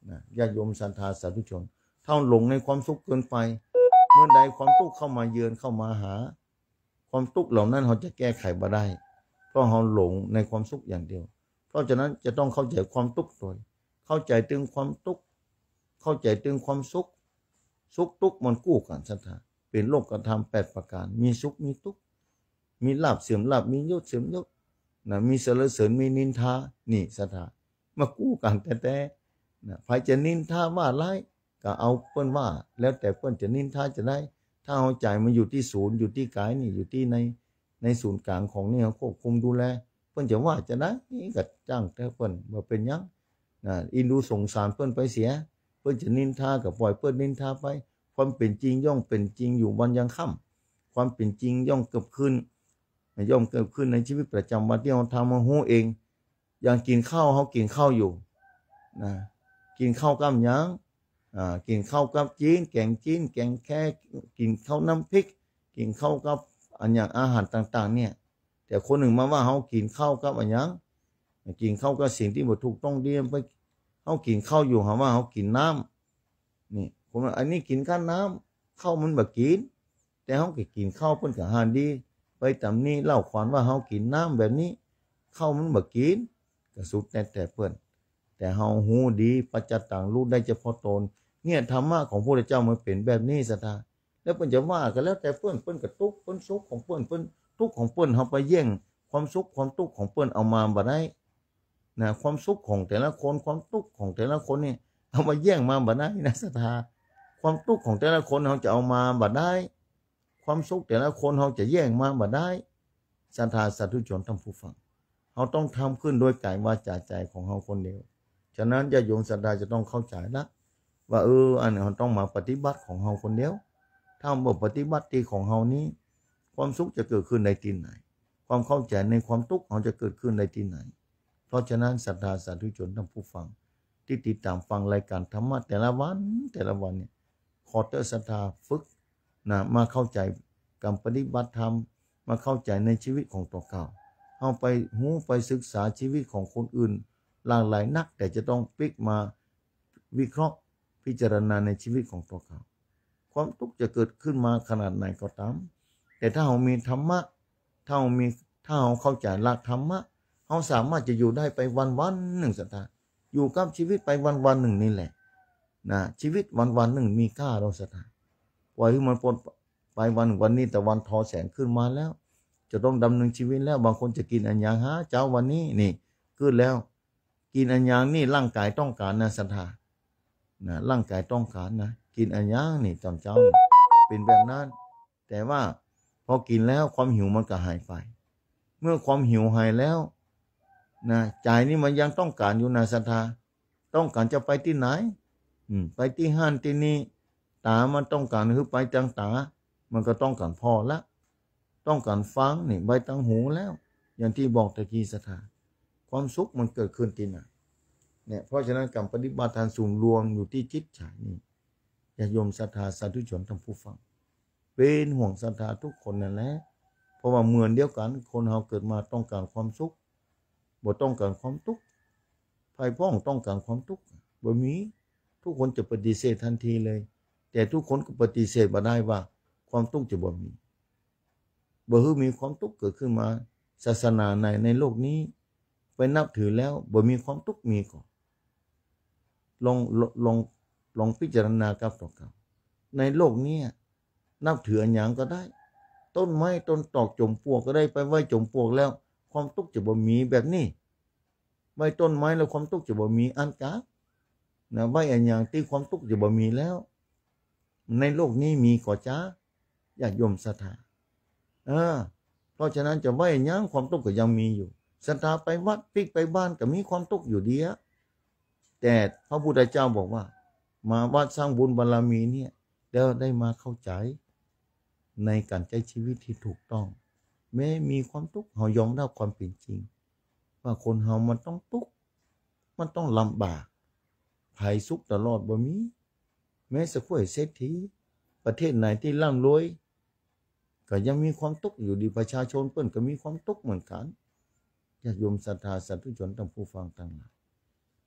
นะญาติโยมศรัทธาสาธุชนถ้าหลงในความสุขเกินไปเมื่อใดความทุกข์เข้ามาเยือนเข้ามาหาความทุกข์เหล่านั้นเราจะแก้ไขบ่ได้เพราะเราหลงในความสุขอย่างเดียวเพราะฉะนั้นจะต้องเข้าใจความทุกข์โดยเข้าใจถึงความทุกข์เข้าใจถึงความสุขสุขทุกข์มันกู้กันศรัทธาเป็นโลกธรรมแปดประการมีสุขมีทุกข์มีลาภเสื่อมลาภมียศเสื่อมยศนะมีสรรเสริญมีนินทานี่ศรัทธามากู้กันแต่แต่นะใครจะนินทาว่าร้ายก็เอาเปิ้นว่าแล้วแต่เปิ้นจะนินทาจะได้ถ้าเอาใจมันอยู่ที่ศูนย์อยู่ที่กายนี่อยู่ที่ในในศูนย์กลางของนี่ควบคุมดูแลเปิ้นจะว่าจะได้นี่ก็จ้างแต่เปิ้นว่าเป็นยังนะอินดูสงสารเปิ้นไปเสียเปิ้นจะนินทาก็ปล่อยเปิ้นนินทาไปความเป็นจริงย่อมเป็นจริงอยู่วันยังค่ำความเป็นจริงย่อมเกิดขึ้นย่อมเกิดขึ้นในชีวิตประจำวันที่เราทำมาหูเองอย่างกินข้าวเขากินข้าวอยู่นะกินข้าวกับหยังอ่ากินข้าวกับจีนแกงจีนแกงแค่กินข้าวน้ำพริกกินข้าวกับอันอย่างอาหารต่างๆเนี่ยแต่คนหนึ่งมาว่าเขากินข้าวกับอันยังกินข้าวกับสิ่งที่บ่ถูกต้องดีไปเขากินข้าวอยู่หาว่าเขากินน้ำนี่ผมว่าอันนี้กินข้าวน้ำข้าวมันแบบกินแต่เขาก็กินข้าวเพิ่นกับอาหารดีไปตำนี้เล่าขวัญว่าเขากินน้ำแบบนี้ข้าวมันแบบกินก็สุดแต่แต่เพิ่นแต่เฮาหูดีปัจจตังรู้ได้เฉพาะตนเนี่ยธรรมะของพระพุทธเจ้ามันเป็นแบบนี้ศรัทธาแล้วเพิ่นจะว่ากันแล้วแต่เพิ่นเพิ่นก็ทุกข์เพิ่นสุขของเพิ่นเพิ่นทุกข์ของเพิ่นเฮาไปแย่งความสุขความทุกข์ของเพิ่นเอามาบ่ได้นะความสุขของแต่ละคนความทุกข์ของแต่ละคนนี่เอามาแย่งมาบ่ได้นะศรัทธาความทุกข์ของแต่ละคนเฮาจะเอามาบ่ได้ความสุขแต่ละคนเฮาจะแย่งมาบ่ได้ศรัทธาสาธุชนท่านผู้ฟังเฮาต้องทำขึ้นโดยกายวาจาใจของเฮาคนเดียวฉะนั้นญาติโยมศรัทธาจะต้องเข้าใจนะว่าเอออันนี้เราต้องมาปฏิบัติของเฮาคนเดียวถ้าบ่ปฏิบัติที่ของเฮานี้ความสุขจะเกิดขึ้นในที่ไหนความเข้าใจในความทุกข์เฮาจะเกิดขึ้นในที่ไหนเพราะฉะนั้นศรัทธาสาธุชนท่านผู้ฟังที่ติดตามฟังรายการธรรมะแต่ละวันแต่ละวันเนี่ยขอเตอศรัทธาฝึกนะมาเข้าใจการปฏิบัติธรรมมาเข้าใจในชีวิตของตัวเก่าเอาไปหูไปศึกษาชีวิตของคนอื่นหลากหลายนักแต่จะต้องพลิกมาวิเคราะห์พิจารณาในชีวิตของตัวเขาความทุกข์จะเกิดขึ้นมาขนาดไหนก็ตามแต่ถ้าเรามีธรรมะถ้าเรามีถ้าเราเข้าใจหลักธรรมะเราสามารถจะอยู่ได้ไปวันวันหนึ่งสัปดาห์อยู่กับชีวิตไปวันวันหนึ่งนี่แหละนะชีวิตวันวันหนึ่งมีค่าเราสัปดาห์ปล่อยให้มันพ้นไปวันวันนี้แต่วันทอแสงขึ้นมาแล้วจะต้องดำเนินชีวิตแล้วบางคนจะกินอันยังฮะเจ้าวันนี้นี่ขึ้นแล้วกินอันยังนี่ร่างกายต้องการนะศรัทธานะร่างกายต้องการนะกินอันยังนี่ตอนเช้าเป็นแบบนั้นแต่ว่าพอกินแล้วความหิวมันก็หายไปเมื่อความหิวหายแล้วนะใจนี่มันยังต้องการอยู่นะศรัทธาต้องการจะไปที่ไหนอืมไปที่ห้านที่นี่ตามันต้องการคือไปทางตามันก็ต้องการพอละต้องการฟังนี่ใบทางหูแล้วอย่างที่บอกตะกี้ศรัทธาความสุขมันเกิดขึ้นที่ไหนเนี่ยเพราะฉะนั้นการปฏิบัติทางสูงรวมอยู่ที่จิตใจนี่ญาติโยมศรัทธาสาธุชนท่านผู้ฟังเป็นห่วงศรัทธาทุกคนนั่นแหละเพราะว่าเหมือนเดียวกันคนเราเกิดมาต้องการความสุขบ่ต้องการความทุกข์ภายพ้องต้องการความทุกข์บ่มีทุกคนจะปฏิเสธทันทีเลยแต่ทุกคนก็ปฏิเสธบ่ได้ว่าความทุกข์จะบ่มีบ่ฮือมีความทุกข์เกิดขึ้นมาศาสนาในในโลกนี้ไปนับถือแล้วบ่มีความทุกข์มีก่อนลองลองลองพิจารณากับตัวเขาในโลกนี้นับถืออันหยังก็ได้ต้นไม้ต้นตอกจมปลวกก็ได้ไปไว้จมปลวกแล้วความทุกข์จะบ่มีแบบนี้ไว้ต้นไม้แล้วความทุกข์จะบ่มีอันกานะไว้อันหยังที่ความทุกข์จะบ่มีแล้วในโลกนี้มีก่อจ้าญาติโยมศรัทธาเออเพราะฉะนั้นจะไว้อันหยังความทุกข์ก็ยังมีอยู่ศรัทธาไปวัดปิกไปบ้านก็มีความทุกข์อยู่ดีอะแต่พระพุทธเจ้าบอกว่ามาวัดสร้างบุญบารมีเนี่ยแล้วได้มาเข้าใจในการใช้ชีวิตที่ถูกต้องแม้มีความทุกข์เฮายอมรับความเป็นจริงว่าคนเฮามันต้องทุกข์มันต้องลำบากภัยสุขตลอดบ่มีแม้สักคนเศรษฐีประเทศไหนที่ร่ำรวยก็ยังมีความทุกข์อยู่ดีประชาชนเปิ้นก็มีความทุกข์เหมือนกันญาติโยมศรัทธาสาธุชนทั้งผู้ฟังทั้งหลาย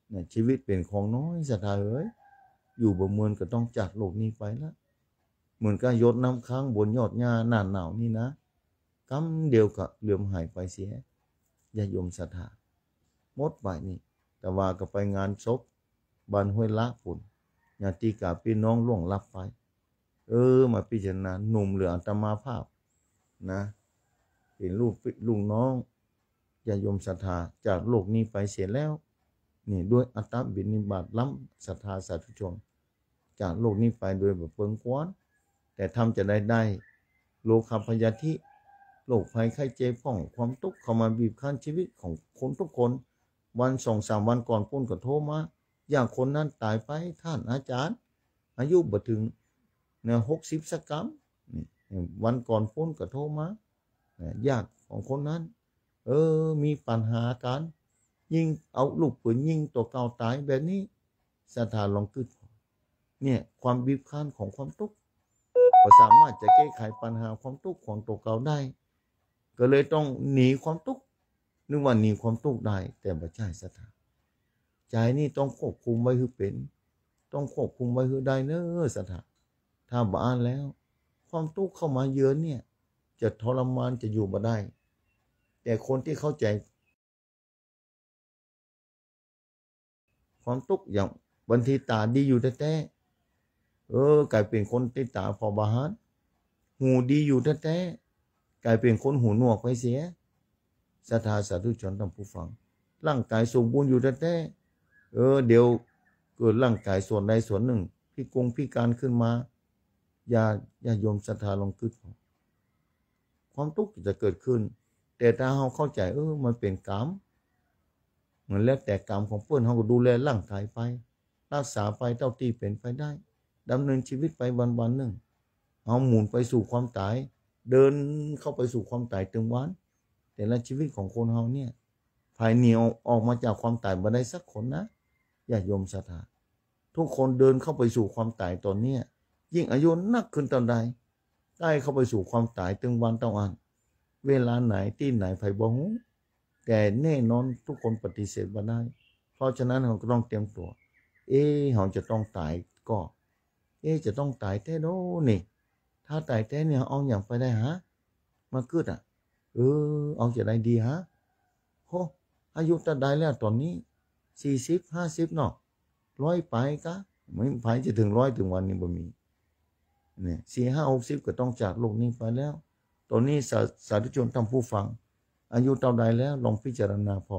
เนี่ยชีวิตเป็นของน้อยศรัทธาเอ๋ยอยู่บ่เมือนก็ต้องจากโลกนี้ไปแล้วเหมือนกับยศน้ำค้างบนยอดหญ้าหน้าหนาวนี่นะกำเดียวก็เหลื่อมหายไปเสียญาติโยมศรัทธาหมดไปนี่แต่ว่าก็ไปงานศพบ้านห้วยละปุ่นญาติกาพี่น้องล่วงลับไปเออมาพิจารณาหนุ่มเหลืออัตมาภาพนะเป็นลูกลุงน้องญาติโยมศรัทธาจากโลกนี้ไปเสียแล้วนี่ด้วยอัตตบินิบาตล้ำศรัทธาสาธุชนจากโลกนี้ไปโดยแบบเพิงกวนแต่ทำจะได้ได้โลคพยาธิโรคภัยไข้เจ็บป้องความทุกข์เข้ามาบีบคั้นชีวิตของคนทุกคนวันสองสามวันก่อนพุ่นก็โทรมาอย่างคนนั้นตายไปท่านอาจารย์อายุบ่ถึงเนี่ยหกสิบสักกรัมวันก่อนพุ่นก็โทรมาญาติของคนนั้นเออมีปัญหาการยิงเอาลูกปืนยิงตัวเก่าตายแบบนี้ศรัทธาลองกึศเนี่ยความบีบคั้นของความทุกข์ก็สามารถจะแก้ไขปัญหาความทุกข์ของตัวเก่าได้ก็เลยต้องหนีความทุกข์นึกว่าหนีความทุกข์ได้แต่ไม่ใช่ศรัทธาใจนี่ต้องควบคุมไว้ให้เป็นต้องควบคุมไว้ให้ได้เนอะศรัทธาถ้าบ้านแล้วความทุกข์เข้ามาเยือนเนี่ยจะทรมานจะอยู่มาได้แต่คนที่เข้าใจความทุกข์อย่างบางทีตาดีอยู่แท้ๆเออกลายเป็นคนที่ตาพอบาหารหูดีอยู่แท้ๆกลายเป็นคนหูหนวกไปเสียศรัทธาสาธุชนท่านผู้ฟังร่างกายสมบูรณ์อยู่แท้ๆเออเดี๋ยวเกิดร่างกายส่วนใดส่วนหนึ่งพิกงพิการขึ้นมาอย่าอย่าโยมศรัทธาลองคิดความทุกข์จะเกิดขึ้นแต่ถ้าเราเข้าใจเออมันเป็นกรรมเหมือนแล้วแต่กรรมของเพื่อนเราก็ดูแลร่างกายไปรักษาไปเท่าที่เป็นไปได้ดำเนินชีวิตไปวันวันหนึ่งเอาหมุนไปสู่ความตายเดินเข้าไปสู่ความตายตึงวันแต่ละชีวิตของคนเราเนี่ยภายเหนียวออกมาจากความตายมาได้สักคนนะอย่าโยมศรัทธาทุกคนเดินเข้าไปสู่ความตายตอนเนี้ยยิ่งอายุนักขึ้นตอนใดได้เข้าไปสู่ความตายตึงวันต้องอันเวลาไหนที่ไหนไผบ่ฮู้แต่แน่นอนทุกคนปฏิเสธบ่ได้เพราะฉะนั้นเราก็ต้องเตรียมตัวเอ๊ะเราจะต้องตายก็เอ๊ะจะต้องตายแท้โดนี่ถ้าตายแท้เนี่ยเอาอย่างไปได้ฮะมาเกิดอ่ะเออเอาจะได้ดีฮะโหอายุจะได้แล้วตอนนี้สี่สิบ ห้าสิบเนาะร้อยไปกะไม่ไผจะถึงร้อยถึงวันนี้บ่มีเนี่ยสี่ห้าหกสิบก็ต้องจากโลกนี้ไปแล้วตอนนี้สาสาธุชนท่านผู้ฟังอายุเท่าใดแล้วลองพิจารณาพ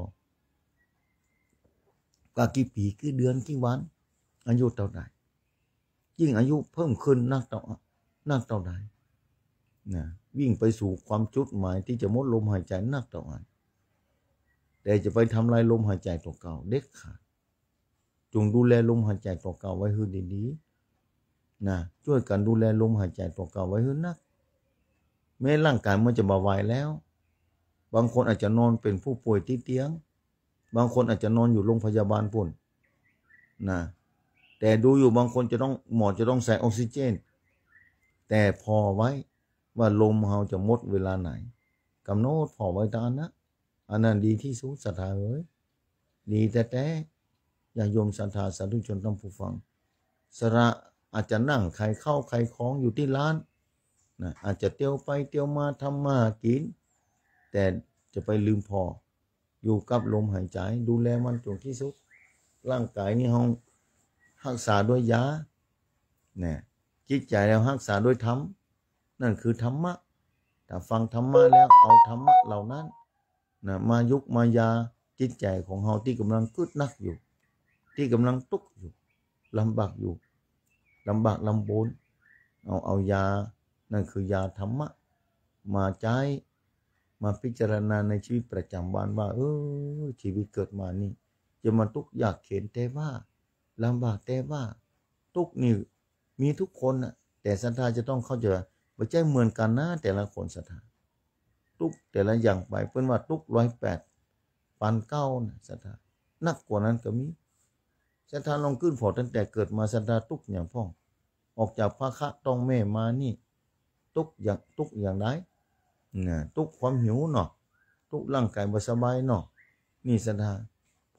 อกะกี่ปีกี่เดือนกี่วันอายุเท่าใดยิ่งอายุเพิ่มขึ้นนักต่อนักเท่าใดนะวิ่งไปสู่ความจุดหมายที่จะหมดลมหายใจนักต่ออันแต่จะไปทำลายลมหายใจตัวเก่าเด็ดขาดจงดูแลลมหายใจตัวเก่าไว้ให้ดีๆนะช่วยกันดูแลลมหายใจตัวเก่าไว้ให้นักแม้ร่างกายมันจะบาไหวแล้วบางคนอาจจะนอนเป็นผู้ป่วยติดเตียงบางคนอาจจะนอนอยู่โรงพยาบาลปุ่นนะแต่ดูอยู่บางคนจะต้องหมอจะต้องใส่ออกซิเจนแต่พอไว้ว่าลมเราจะหมดเวลาไหนกำหนดพอไว้ตามนะอันนั้นดีที่สุดศรัทธาเอ้ยดีแต่แต่อย่าโยมศรัทธาสาธุชนท่านผู้ฟังสระอาจจะนั่งใครเข้าใครคล้องอยู่ที่ร้านนะอาจจะเที่ยวไปเที่ยวมาทำมากินแต่จะไปลืมพออยู่กับลมหายใจดูแลมันจนที่สุดร่างกายนี่เรารักษาด้วยยาเนี่ยจิตใจเรารักษาด้วยธรรมนั่นคือธรรมะถ้าฟังธรรมะแล้วเอาธรรมะเหล่านั้นนะมายุกมายาจิตใจของเราที่กำลังกึดนักอยู่ที่กำลังทุกข์อยู่ลำบากอยู่ลำบากลำบนเอาเอายานั่นคือยาธรรมะมาใช้มาพิจารณาในชีวิตประจำวันว่าเออชีวิตเกิดมานี่จะมาทุกข์ยากเข็นแต่ว่าลำบากแต่ว่าทุกข์นี่มีทุกคนนะแต่ศรัทธาจะต้องเข้าใจไม่ใช่เหมือนกันนะแต่ละคนศรัทธาทุกแต่ละอย่างไปเป็นว่าทุกร้อยแปดปันเก้านะศรัทธานักกว่านั้นก็มีศรัทธาลองขึ้นพอตั้งแต่เกิดมาศรัทธาทุกอย่างพ่องออกจากพระคะต้องแม่มานี่ทุกอย่างทุกอย่างไรนะทุกความหิวเนาะทุกร่างกายบ่สบายเนาะนี่ศรัทธาพ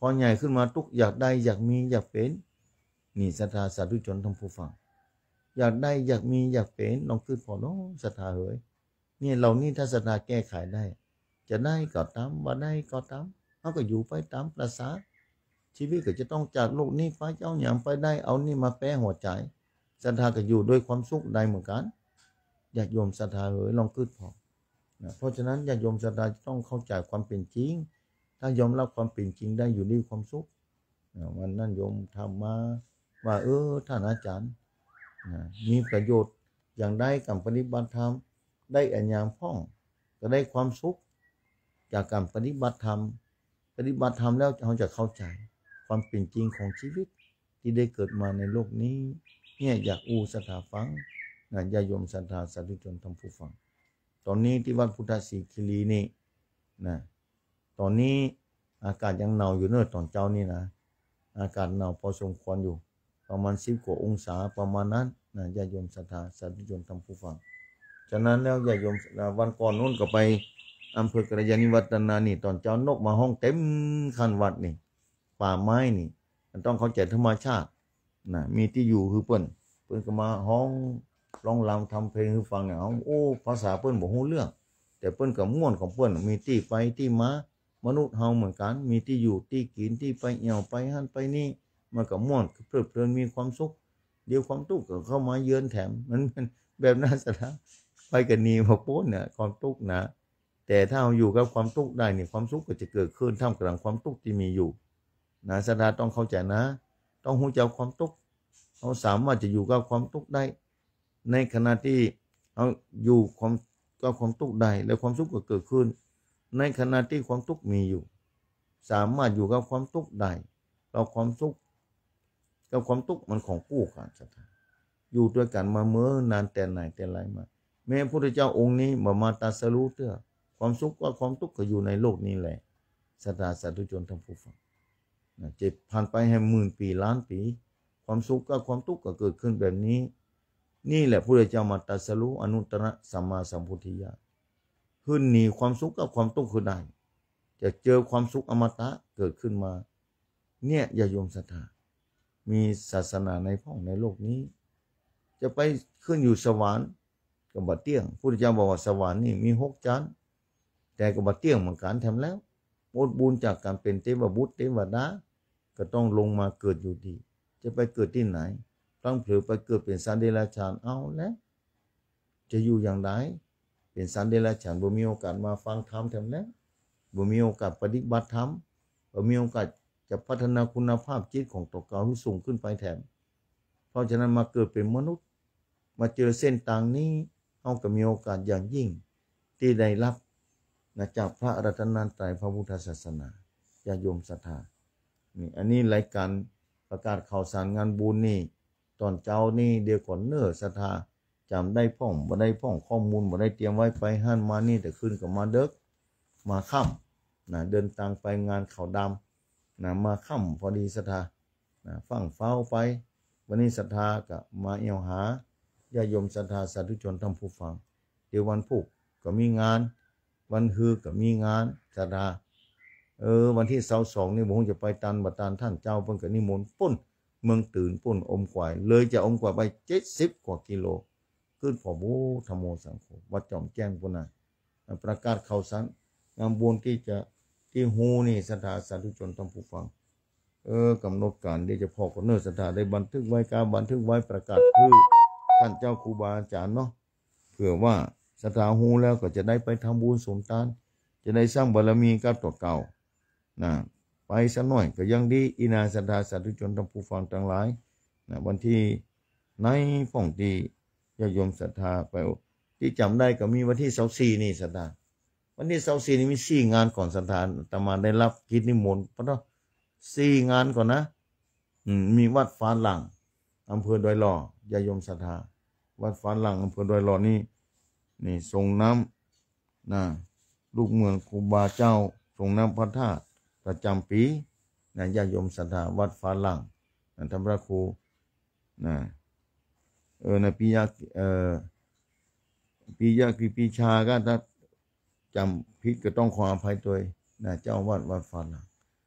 อใหญ่ขึ้นมาทุกอยากได้อยากมีอยากเป็นนี่ศรัทธาสาธุชนท่านผู้ฟังอยากได้อยากมีอยากเป็นลองคิดพอเนาะศรัทธาเฮ้ยเนี่ยเรานี่ถ้าศรัทธาแก้ไขได้จะได้ก็ตามบ่ได้ก็ตามเขาก็อยู่ไปตามประสาชีวิตก็จะต้องจากโลกนี้ไปเจ้าหยามไปได้เอานี่มาแปะหัวใจศรัทธาก็อยู่ด้วยความสุขได้เหมือนกันญาติโยมศรัทธาเฮ้ยลองคิดพอนะเพราะฉะนั้นญาติโยมศรัทธาต้องเข้าใจความเป็นจริงถ้ายอมรับความเป็นจริงได้อยู่ด้วยความสุขนะวันนั้นโยมทำมาว่าเออท่านอาจารย์นะมีประโยชน์อย่างได้กับปฏิบัติธรรมได้อัญญามพ่องก็ได้ความสุขจากการปฏิบัติธรรมปฏิบัติธรรมแล้วเราจะเข้าใจความเป็นจริงของชีวิตที่ได้เกิดมาในโลกนี้เนี่ยอยากอูศรัทธาฟังนะญาติโยมศรัทธาสาธุชนท่านผู้ฟังตอนนี้ที่วัดพุทธศรีคีรีนี่นะตอนนี้อากาศยังหนาวอยู่เนอะตอนเช้านี่นะอากาศหนาวพอสมควรอยู่ประมาณสิบกว่าองศาประมาณนั้นนะญาติโยมศรัทธาสาธุชนท่านผู้ฟังฉะนั้นแล้วญาติโยมวันก่อนนู้นก็ไปอำเภอกัลยาณิวัฒนานี่ตอนเช้านกมาห้องเต็มคันวัดนี่ป่าไม้นี่มันต้องเข้าใจธรรมชาตินะมีที่อยู่คือเปิ้นเปิ้นก็มาห้องร้องรำทำเพลงให้ฟังเนี่ยโอ้ภาษาเปิ้นบ่ฮู้เรื่องแต่เปิ้นก็ม่วนของเปิ้นมีที่ไปที่มามนุษย์เฮาเหมือนกันมีที่อยู่ที่กินที่ไปเอี่ยวไปหั่นไปนี่มันก็ม่วนเพลิดเพลินมีความสุขเดี๋ยวความทุกข์ก็เข้ามาเยือนแถมมันเป็นแบบนั้นซะแล้วไปกันนี่พอโป้นเนี่ยความทุกข์นะแต่ถ้าเราอยู่กับความทุกข์ได้เนี่ยความสุขก็จะเกิดขึ้นท่ามกลางความทุกข์ที่มีอยู่นะศรัทธาต้องเข้าใจนะต้องรู้จักความทุกข์เราสามารถจะอยู่กับความทุกข์ได้ในขณะที่เราอยู่ความกับความทุกข์ได้แล้วความสุขก็เกิดขึ้นในขณะที่ความทุกข์มีอยู่สามารถอยู่กับความทุกข์ได้เราความสุขกับความทุกข์มันของคู่กันศรัทธาอยู่ด้วยกันมาเมื่อนานแต่ไหนแต่ไรมาแม้พระพุทธเจ้าองค์นี้มามาตรัสรู้เตื้อความสุขกับความทุกข์ก็อยู่ในโลกนี้แหละศรัทธาสาธุชนท่านผู้ฟังนะเจ็บผ่านไปให้หมื่นปีล้านปีความสุขกับความทุกข์ก็เกิดขึ้นแบบนี้นี่แหละพระพุทธเจ้ามาตรัสรู้อนุตตรสัมมาสัมพุทธิญาณขึ้นหนีความสุขกับความทุกข์คือได้จะเจอความสุขอมตะเกิดขึ้นมาเนี่ยอย่าโยมศรัทธามีศาสนาในพ่องในโลกนี้จะไปขึ้นอยู่สวรรค์กับบัดเตี้ยงพระพุทธเจ้าบอกว่าสวรรค์นี่มีหกชั้นแต่กับบัดเตี้ยงเหมือนกันทำแล้วหมดบุญจากการเป็นเทวบุตรเทวดาก็ต้องลงมาเกิดอยู่ดีจะไปเกิดที่ไหนต้องเผลอไปเกิดเป็นสัตว์เดรัจฉานเอาแล้วจะอยู่อย่างไรเป็นสัตว์เดรัจฉานบ่มีโอกาสมาฟังธรรมแถมแล้วบ่มีโอกาสปฏิบัติธรรมบ่มีโอกาสจะพัฒนาคุณภาพจิตของตัวเก่าให้สูงขึ้นไปแถมเพราะฉะนั้นมาเกิดเป็นมนุษย์มาเจอเส้นต่างนี้เอาก็มีโอกาสอย่างยิ่งที่ได้รับนะจากพระรัตนตรัยพระพุทธศาสนาญาติโยมศรัทธานี่อันนี้รายการประกาศข่าวสารงานบุญนี่ตอนเจ้านี่เดียวก่อนเน้อศรัทธาจำได้พ่องบ่ได้พ่องข้อมูลบ่ได้เตรียมไว้ไปหั่นมานี่แต่ขึ้นกับมาเด็กมาค่ำนะเดินทางไปงานเขาดำนะมาค่ำพอดีศรัทธานะฟังเฝ้าไปวันนี้ศรัทธาก็มาเอี่ยวหาญาติโยมศรัทธาสาธุชนท่านผู้ฟังเดี๋ยววันพุธก็มีงานวันฮือก็มีงานศรัทธาเออวันที่เสาร์สองนี่ผมจะไปตันบัตรท่านเจ้าเพิ่นก็นิมนต์ปุ้นเมืองตื่นปุ้นอมกวายเลยจะอมกวายไปเจ็ดสิบกว่ากิโลขึ้นพอบูธรรมโมสังโฆวัดจอมแจ้งพุ่นน่ะประกาศข่าวสารงานบุญที่จะที่ฮูนี่ศรัทธาสาธุชนท่านผู้ฟังเออกำหนดการที่จะพอกับเนื้อศรัทธาได้บันทึกไว้การบันทึกไว้ประกาศคือท่านเจ้าครูบาอาจารย์เนาะเผื่อว่าศรัทธาฮูแล้วก็จะได้ไปทำบุญสมทานจะได้สร้างบารมีกับตัวเก่านะไปสักหน่อยก็ยังดีอินาศรัทธาสาธุชนท่านผู้ฟังทั้งหลายนะวันที่ในพ่องที่ญาติโยมศรัทธาไปที่จำได้ก็มีวันที่เสาร์สี่นี่ศรัทธาวันที่เสาร์สี่นี่มีสี่งานก่อนศรัทธาตมาได้รับกิจนิมนต์เพราะสี่งานก่อนนะอืมมีวัดฟ้าหลังอำเภอดอยหล่อญาติโยมศรัทธาวัดฟ้าหลังอำเภอดอยหล่อนี่นี่ส่งน้ำนะลูกเมืองครูบาเจ้าส่งน้ำพระธาตุประจำปีนะญาติโยมศรัทธาวัดฟ้าหลังนะท่านพระครูนะเออนะปิยะเอ่อปิยะคือปีชาก็ถ้าจำผิดก็ต้องขออภัยตัวนะเจ้าวัดวัดฟ้าหลัง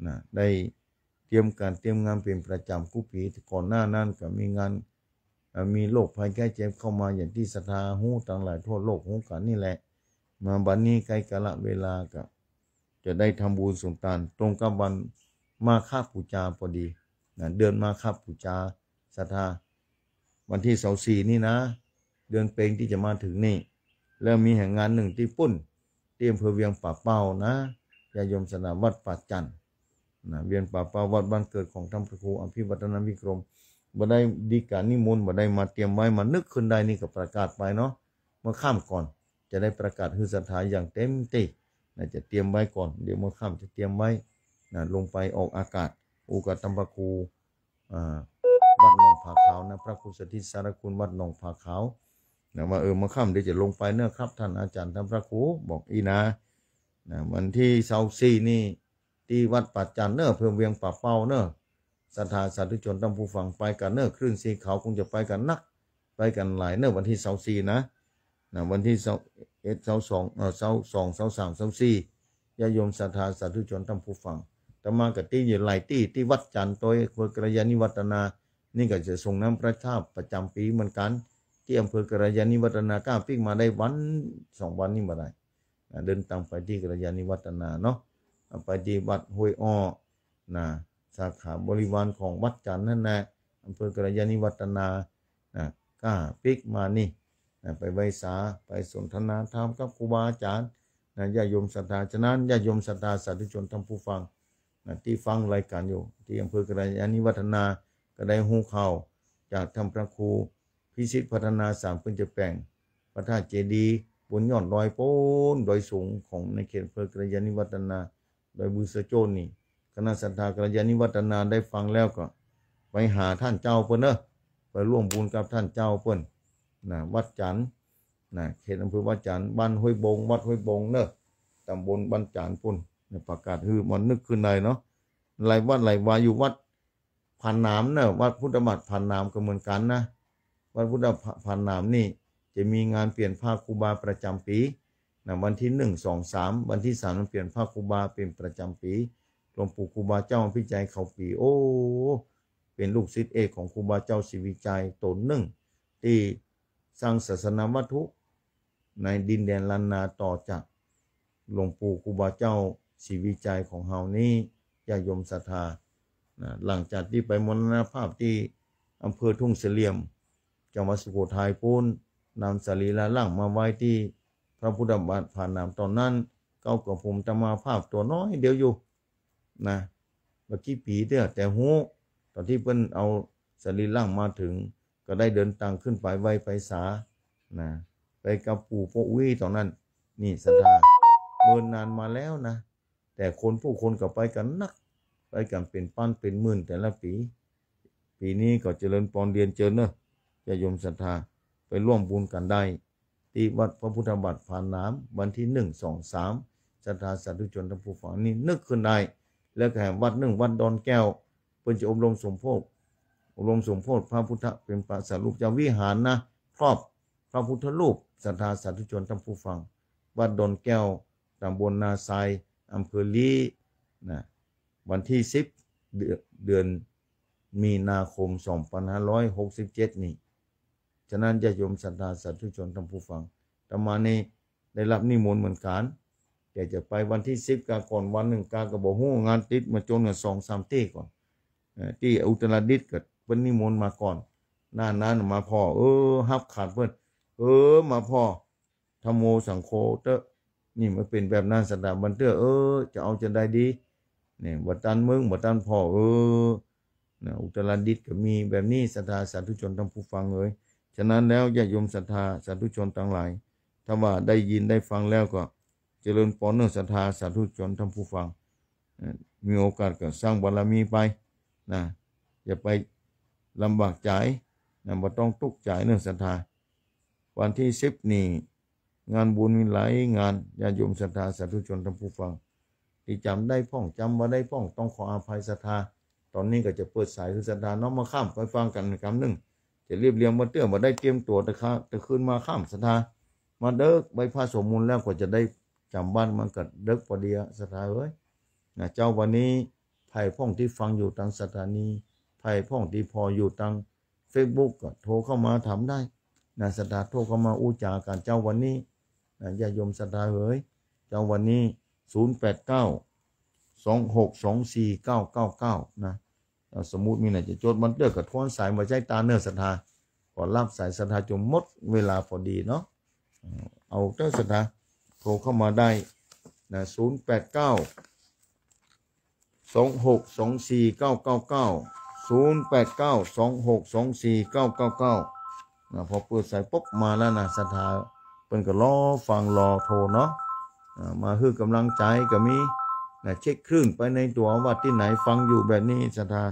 นะได้เตรียมการเตรียมงานเป็นประจำกุปีก่อนหน้านั้นก็มีงานมีโรคภัยแก้เจ็บเข้ามาอย่างที่ศรัทธาหูต่างหลายทั่วโลกหูกันนี่แหละมาบัดนนี้ใกล้กาลเวลากับจะได้ทำบุญสงกรานต์ตรงกับวันมาฆบูชาพอดีนะเดือนมาฆบูชาศรัทธาวันที่เสาร์สี่นี่นะเดือนเพ็ญที่จะมาถึงนี่แล้วมีแห่งงานหนึ่งที่ปุ้นเตรียมอำเภอเวียงป่าเป้านะญาโยมสนามวัดป่าจันทร์นะเวียงป่าเป้าวัดบ้านเกิดของท่านพระครูอภิวัฒนวิกรมบ่ได้ดีการนิมนต์บ่ได้มาเตรียมไว้มานึกขึ้นได้นี่ก็ประกาศไปเนาะเมื่อข้ามก่อนจะได้ประกาศฮือศรัทธาอย่างเต็มที่นะจะเตรียมไว้ก่อนเดี๋ยวเมื่อข้ามจะเตรียมไว้นะลงไปออกอากาศอุกตัมปะคูอ่าวัดหนองผาขาวนะพระครูสถิตสารคุณวัดหนองผาขาวนะว่าเออเมื่อค่ำเดี๋ยวจะลงไปเนอะครับท่านอาจารย์ท่านพระครูบอกอีนะนะวันที่เสาร์สี่นี่ที่วัดป่าจันเนอะเพิ่มเวียงป่าเป้าเนอะศรัทธาสาธุชนท่านผู้ฟังไปกันเนอะคลื่นสีขาวคงจะไปกันนักไปกันหลายเนอะวันที่เสาร์สี่นะนะวันที่เสาร์เอ็ดเสาร์สองเออเสาร์สองเสาร์สามเสาร์สี่ญาโยมศรัทธาสาธุชนท่านผู้ฟังแต่มากับที่อยู่หลายที่ที่วัดจันโดยอำเภอกระยาณิวัฒนานี่ก็จะส่งน้ำพระธาตุประจำปีเหมือนกันที่อำเภอกระยาณิวัฒนาก้าวปิ้งมาได้วันสองวันนี่มาได้เดินทางไปที่กระยาณิวัฒนาเนาะไปที่วัดห้วยอ้อนะสาขาบริวารของวัดจันทร์นั่นแหละอำเภอกระยาณิวัฒนานะก้าปิ้งมานี่นะไปไหว้สาไปสนทนาธรรมกับครูบาอาจารย์นะญาโยมศรัทธาฉะนั้นญาโยมศรัทธาสาธุชนท่านผู้ฟังนะที่ฟังรายการอยู่ที่อำเภอกระยาณิวัฒนาก็ได้หูข่าวจากท่านพระครูพิสิทธิพัฒนาสามเพื่อจะแปลงพระธาตุเจดีย์บนยอดดอยโป้นดอยสูงของในเขตอำเภอกระยาณิวัฒนาโดยบุษโจนนี่คณะศรัทธากระยาณิวัฒนาได้ฟังแล้วก็ไปหาท่านเจ้าเพิ่นเนอะไปร่วมบุญกับท่านเจ้าเพิ่นนะวัดจันทร์นะเขตอำเภอวัดจันทร์บ้านห้วยบงวัดห้วยบงเนอะตำบลบ้านจันทร์พุ่นประกาศฮือมันนึกขึ้นในเนาะหลายวัดหลายวาอยู่วัดผ่านน้ำเนอะวัดพุทธบัตรผ่านน้ำก็เหมือนกันนะวัดพุทธผ่านน้ำนี่จะมีงานเปลี่ยนผ้าครูบาประจำปีนะวันที่หนึ่งสองสามวันที่สามมันเปลี่ยนผ้าครูบาเป็นประจำปีหลวงปู่ครูบาเจ้าพิจัยเขาปีโอ้เป็นลูกศิษย์เอกของครูบาเจ้าศิวิจัยตนหนึ่งที่สร้างศาสนาวัตถุในดินแดนล้านนาต่อจากหลวงปู่ครูบาเจ้าศิวิจัยของเฮานี้ญาติโยมศรัทธานะหลังจากที่ไปมรณภาพที่อำเภอทุ่งเสลี่ยมจังหวัดสุโขทัยปูนนำสรีระร่างมาไว้ที่พระพุทธบาทผ่านน้ำตอนนั้นเก้ากับผมจะมาภาพตัวน้อยเดียวอยู่นะเมื่อกี้ปีเดียวแต่หูตอนที่เพิ่นเอาสรีระร่างมาถึงก็ได้เดินทางขึ้นไปไหว้ไปสานะไปกับปู่พ่ออุ้ยตอนนั้นนี่ศรัทธาเดินนานมาแล้วนะแต่คนผู้คนก็ไปกันนักไปกันเป็นปั้นเป็นหมื่นแต่ละปีปีนี้ก็เจริญปอนเรียนเจริญเนอะญาติโยมศรัทธาไปร่วมบุญกันได้ที่วัดพระพุทธบาทผ่านน้ำวันที่หนึ่งสองสามศรัทธาสาธุชนท่านผู้ฟังนี่นึกขึ้นได้แล้วก็แห่งวัดหนึ่งวัดดอนแก้วเพิ่นจะอบรมสมโภชอบรมสมโภชพระพุทธเป็นพระสารูปเจ้าวิหารนะครอบพระพุทธรูปศรัทธาสาธุชนท่านผู้ฟังวัดดอนแก้วตำบลนาไซอำเภอลีนะวันที่สิบเดือนมีนาคมสองพันห้าร้อยหกสิบเจ็ดนี่ฉะนั้นญาติโยมศรัทธาสาธุชนท่านผู้ฟังตมานี้ได้รับนิมนต์เหมือนกันแต่จะไปวันที่สิบกาก่อนวันหนึ่งกากระบอกหูงานติดมาจนกันสองสามที่ก่อนที่อุตรดิตถ์เกิดเพิ่นนิมนต์มาก่อนหน้านั้นมาพ่อเออฮับขาดเพิ่นเออมาพ่อธรรมโมสังโฆเตอะนี่มันเป็นแบบนั้นสถาบันเตอเออจะเอาจะได้ดีเนี่ยบัดตันมึงบัดตันพ่อเออนะอุตรดิตถ์ก็มีแบบนี้ศรัทธาสาธุชนท่านผู้ฟังเลยฉะนั้นแล้วญาติโยมศรัทธาสาธุชนทั้งหลายถ้าว่าได้ยินได้ฟังแล้วก็เจริญปอนเนอศรัทธาสาธุชนท่านผู้ฟังมีโอกาสก็สร้างบารมีไปนะอย่าไปลำบากใจนะบ่ต้องทุกข์ใจเนื่องศรัทธาวันที่สิบนี่งานบุญมีหลายงานญาติโยมศรัทธาสาธุชนท่านผู้ฟังที่จำได้พ้องจำว่าได้พ้องต้องขออภัยศรัทธาตอนนี้ก็จะเปิดสายคือศรัทธาน้องมาข้ามไปฟังกันคำหนึ่งจะเรียบเรียงมาเตื้อมาได้เตรียมตัวแต่ค่ะแต่คืนมาข้ามศรัทธามาเดิกใบผ้าสมมูลแล้วก็จะได้จำบ้านมันกัดเดิกพอดีศรัทธาเอ้ยนะเจ้าวันนี้ไผ่พ่องที่ฟังอยู่ทางสถานีไผ่พ่องที่พออยู่ทางเฟซบุ๊กก็โทรเข้ามาถามได้นะสถาโทรเข้ามาอู้จากันเจ้าวันนี้นะญาติโยมสถาเอ๋ยเจ้าวันนี้ศูนย์แปดเก้าสองหกสองสี่เก้าเก้าเก้านะสมมุติมีไหนจะโจทย์มันเดือกกับทวนสายมาใช้ตาเนื้อสถาก่อนรับสายสถาจมมดเวลาพอดีเนาะเอาเจ้าสถาโทรเข้ามาได้นะศูนย์แปดเก้าสองหกสองสี่เก้าเก้าเก้าศูนย์แปดเก้าสองหกสองสี่เก้าเก้าเก้านะพอเปิดสายปุ๊บมาแล้วนะสถาเป็นก็รอฟังรอโทรเนาะมาคือกำลังใจก็มีนะเช็คคลื่นไปในตัวว่าที่ไหนฟังอยู่แบบนี้สถา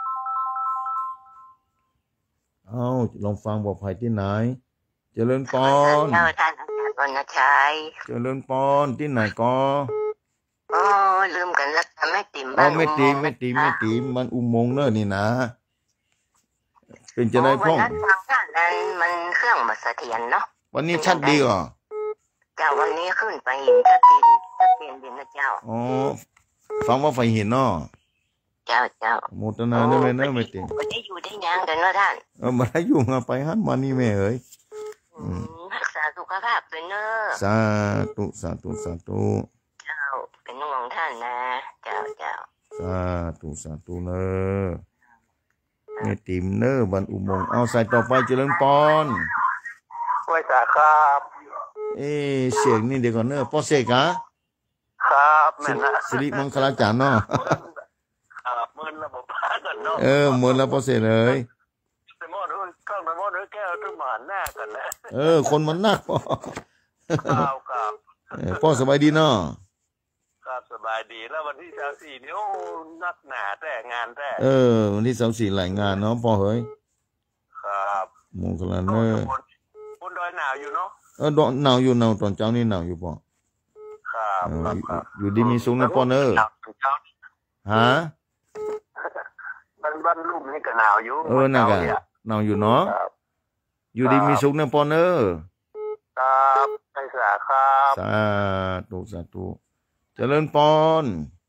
เอาลองฟังบอกภัยที่ไหนเจริญปอนเจ้าท่านวรรณชัยเจริญปอนที่ไหนก็อ๋อลืมกันแล้วไม่ติ่มบ้านไม่ติ่มไม่ติ่มไม่ติ่มมันอุโมงค์เนอะนี่นะเป็นจะได้พ่องวันนั้นฟังท่านนั้นมันเครื่องมาเสถียรเนาะวันนี้ชัดดีอ่ะเจ้าวันนี้ขึ้นไปหินชัดดีชัดเจนดีนะเจ้าอ๋อฟังว่าไฟหินเนาะเจ้าเจ้าโมตนาได้ไหมเนอะไม่ติ่มวันนี้อยู่ได้ยังกันว่าท่านเออมาได้อยู่มาไปฮันมานี่แม่เอ๋ยรักษาสุขภาพเป็นเนอะสาธุสาธุสาธุเจ้าเป็นห่วงท่านนะเจ้าเจ้าสาธุสาธุเนอะแม่ติ่มเนอะบันอุโมงค์เอาใส่ต่อไปเจริญปอนไว้จ้าครับเอ๊เสียงนี่เดี๋ยวก่อนเนอะพ่อเสกฮะครับแม่นะสิริมังคลาจารย์เนาะครับเมินระบบพากันเนาะเออเมินแล้วพ่อเสกเลยไปมอดด้วยข้างไปมอดด้วยแก้วด้วยหมาหน้ากันนะเออคนมันนักพ่อครับครับพ่อสบายดีเนาะครับสบายดีแล้ววันที่สามสี่นี่โอ้นักหนาแต่งานแต่เออวันที่สามสี่หลายงานเนาะพ่อเฮ้ยครับมงคลาเนอร์บนดอยหนาวอยู่เนาะเออหนาวอยู่หนาวตอนเช้านี่หนาวอยู่ป่ะครับอยู่ดีมีสูงนะป่อเนอร์ฮะบ้านบ้านลุ่มนี่ก็หนาวอยู่เออน่ะกันหนาวอยู่เนาะอยู่ดีมีสูงนะป่อเนอร์ครับไอ้สาครับสาธุสาธุเจริญปอน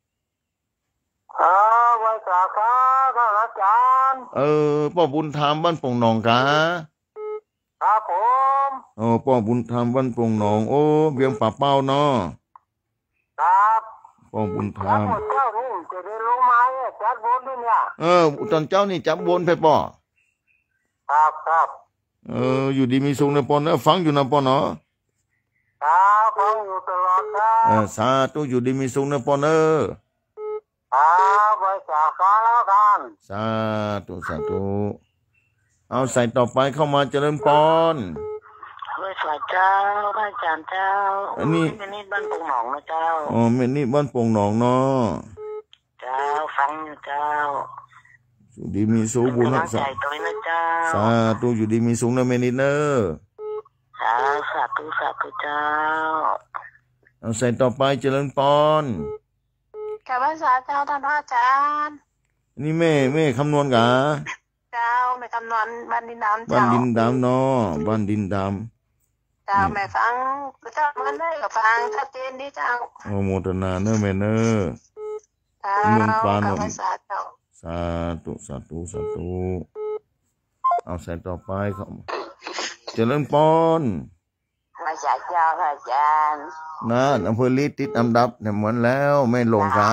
ครับไอ้สาครับอาจารย์เออพ่อบุญธรรมบ้านปงหนองกาครับผมโอ้พ่อบุญธรรมบ้านปงหนองโอ้เบียงป่าเป้าเนาะครับพ่อบุญธรรมเจ้านี่จะได้รู้ไหมจัดบนด้วยเนี่ยเออตอนเจ้านี่จับบนไปป่อครับครับเอออยู่ดีมีสูงนะป่อเนอะฟังอยู่นะป่อเนาะครับฟังอยู่ตลอดครับเออสาธุอยู่ดีมีสูงนะป่อเนอะครับไปสาขาแล้วกันสาธุสาธุเอาใส่ต่อไปเข้ามาเจริญปอนเมื่อสายเจ้าพระอาจารย์เจ้าอันนี้เมนี่บ้านปงหนองนะเจ้าอ๋อเมนี่บ้านปงหนองเนาะเจ้าฟังอยู่เจ้าอยู่ดีมีสูงบุญรักษาสาธุอยู่ดีมีสูงนะเมนี่เนอสาสาธุสาธุเจ้าเอาใส่ต่อไปเจริญปอนกับพระสาเจ้าท่านพระอาจารย์นี่แม่แม่คำนวณกะเจ้าแม่คำนวณบ้านดินดำเจ้าบ้านดินดำเนาะบ้านดินดำเจ้าแม่ฟังเจ้ามันได้กับฟังชัดเจนดีเจ้าโอ้โมทนาเนอแม่เนอเจ้ากับพระสาเจ้าสาธุสาธุสาธุเอาใส่ต่อไปครับเจริญปอนพระสาเจ้าพระอาจารย์นะอำเภอลีติดอันดับเนี่ยเหมือนแล้วไม่ลงขา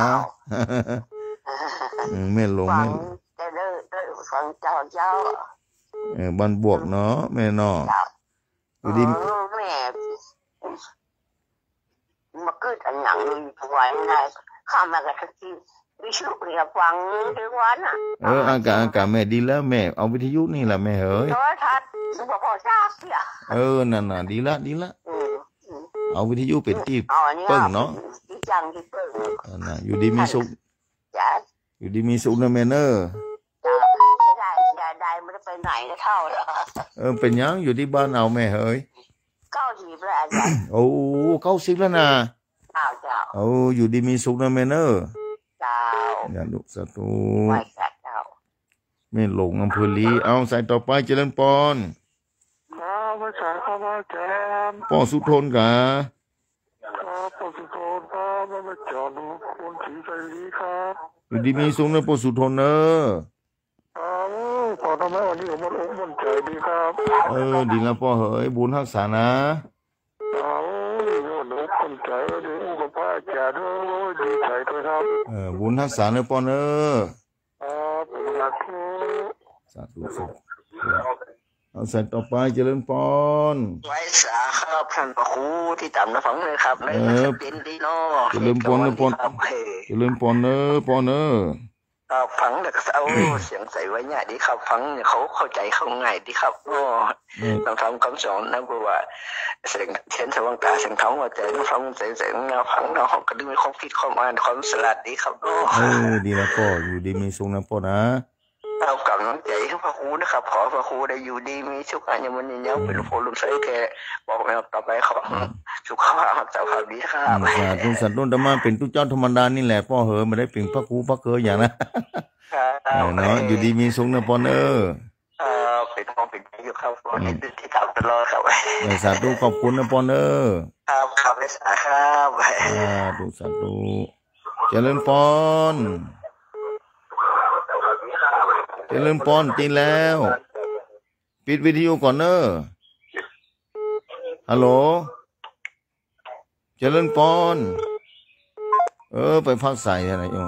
ไม่ลงไม่จะเด้อเด้อฟังเจ้าเจ้าเออบันบวกเนาะแม่เนาะอยู่ดีแม่มาเกิดอันหนังถวายนายข้ามมากับสักทีวิชุเรียฟังทุกวันอ่ะเอออากาศอากาศแม่ดีแล้วแม่เอาวิทยุนี่แหละแม่เฮ้ยโทรทัศน์สุขภาพทราบเสียเออนั่นน่ะดีละดีละเอาวิทยุเป็นที่เปิ้งเนาะจังที่เปิ้งน่ะอยู่ดีมีสุขอยู่ดีมีสุขนะแม่เนอได้ได้ได้ไม่ได้ไปไหนก็เท่าแล้วเออเป็นยังอยู่ที่บ้านเอาแม่เฮ้ยเก้าสิบแล้วอาจารย์โอ้เก้าสิบแล้วนะเจ้าเจ้าโอ้อยู่ดีมีสุขนะแม่เนอเจ้าอย่าดุสะตูไหว้เจ้าไม่หลงอำเภอลีเอาใส่ต่อไปเจริญปอนภาษาพระอาจารย์ป่อสุทนกะครับปสุธรครับแล้วมาจอดคนสีไฟลีครับอยู่ดีมีสุขนะปสุธรเนอะอ้าวพอทำไมวันนี้ผมมันอกมันใจดีครับเออดีแล้วพ่อเฮ้ยบุญรักษานะอ้าววันอกมันใจดีอุ้กับพ่อจ่าด้วยดีใจด้วยครับเออบุญรักษาเนอะพ่อเนอะอ่าผมรักสาธุสาธุเอาใส่ต่อไปเจริญพรไว้สาครับท่านพระครูที่ต่ำนะฟังเลยครับเลยเป็นดีเนาะเจริญพรเนอะพ่อเจริญพรเนอะพ่อเนอะครับฟังแต่เอาเสียงใส่ไว้เนี่ยดีครับฟังเนี่ยเขาเข้าใจเขาง่ายดีครับก็ต้องทำคำสอนนะคือว่าเสียงเทียนสว่างตาเสียงท้องว่าใจต้องฟังเสียงเสียงเงาฟังเราเขาก็ดึงความคิดความอ่านความสลัดดีครับก็เออดีนะพ่ออยู่ดีมีสุขนะพ่อนะเอากำลังใจให้พระครูนะครับขอพระครูได้อยู่ดีมีสุขอันยังมันยังยังเป็นโพลุมใส่แกบอกแม่ต่อไปขอสุขภาพเจ้าภาพดีครับสาธุสัตว์ต้นธรรมะเป็นตู้เจ้าธรรมดานี่แหละพ่อเหอไม่ได้เป็นพระครูพระเกออย่างนะเนาะอยู่ดีมีสุขนะพ่อเนอะเออเป็นพ่อเป็นแม่อยู่ครับที่ที่ทำตลอดครับสาธุขอบคุณนะพ่อเนอะครับครับเลยสาครับสาธุสาธุเจริญพรเจริญพรจริงแล้วปิดวิดีโอก่อนเนอะฮัลโหลเจริญพรเออไปพักใส่อะไรอยู่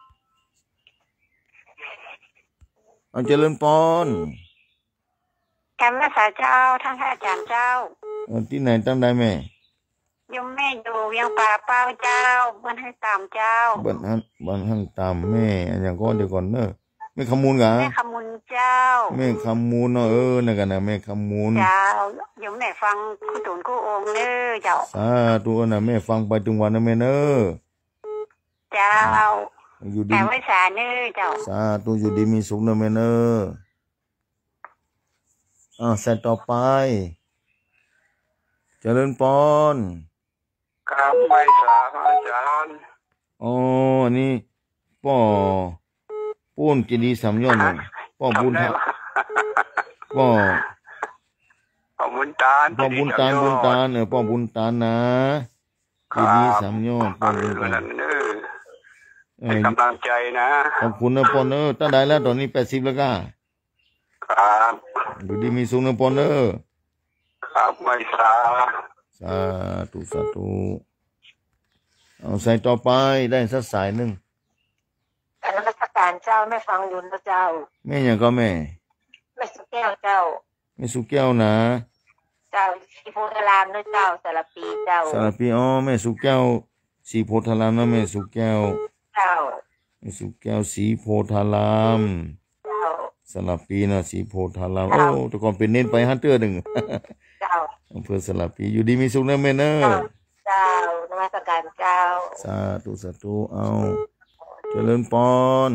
เอาเจริญพรกรรมสาเจ้าท่านพระอาจารย์เจ้าที่ไหนตั้งได้แม่ยมแม่อยู่ยังป่าเป้าเจ้าบ้านให้ตามเจ้าบ้านหันบ้านหันตามแม่อย่างก็เดี๋ยวก่อนเนอะแม่ขมูลกะแม่ขมูลเจ้าแม่ขมูลเนาะเออนั่นกันนะแม่ขมูลเจ้ายมแม่ฟังคู่ตุนคู่องค์เนอเจ้าสาธุนะแม่ฟังไปถึงวันนะแม่เนอเจ้าอยู่ดีแต่ไว้สาเนอเจ้าสาธุอยู่ดีมีสุขนะแม่เนออ่าใส่ต่อไปเจริญพรครับไม่สาอาจารย์อ๋อนี่ป่อปูนกินดีสามยอดป่อบุญฮะป่อป่อบุญตาลป่อบุญตาลบุญตาลเออป่อบุญตาลนะกินดีสามยอดป่อบุญตาลให้กำลังใจนะขอบคุณนะป่อเนอตั้งได้แล้วตอนนี้แปดสิบแล้วก็ครับอยู่ดีมีสุขนะป่อเนอครับไม่สาสาธุสาธุเอาใส่ต่อไปได้สักสายหนึ่งแต่รัชการเจ้าไม่ฟังอยู่นะเจ้าแม่ยังก็แม่แม่สุแก้วเจ้าแม่สุแก้วนะเจ้าสีโพธารามนะเจ้าสารปีเจ้าสารปีอ๋อแม่สุแก้วสีโพธารามนะแม่สุแก้วเจ้าแม่สุแก้วสีโพธารามเจ้าสารปีนะสีโพธารามโอ้แต่ก่อนเป็นเน้นไปฮันเตอร์หนึ่งเจ้าอำเภอสารปีอยู่ดีมีสุขนะแม่เนอเจ้านมัสการเจ้าสาธุสาธุเอาเจริญพร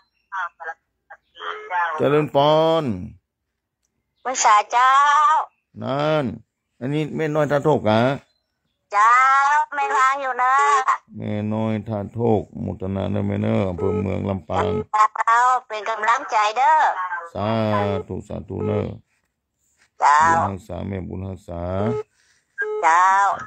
เจริญพรภาษาเจ้านั่นอันนี้แม่น้อยท่าโทกอ่ะเจ้าไม่ฟังอยู่นะแม่น้อยท่าโทกมุตนาเนอแม่เนออำเภอเมืองลำปางเจ้าเป็นกำลังใจเด้อสาธุสาธุเนอเจ้าบุญรักษาแม่บุญรักษาเจ้า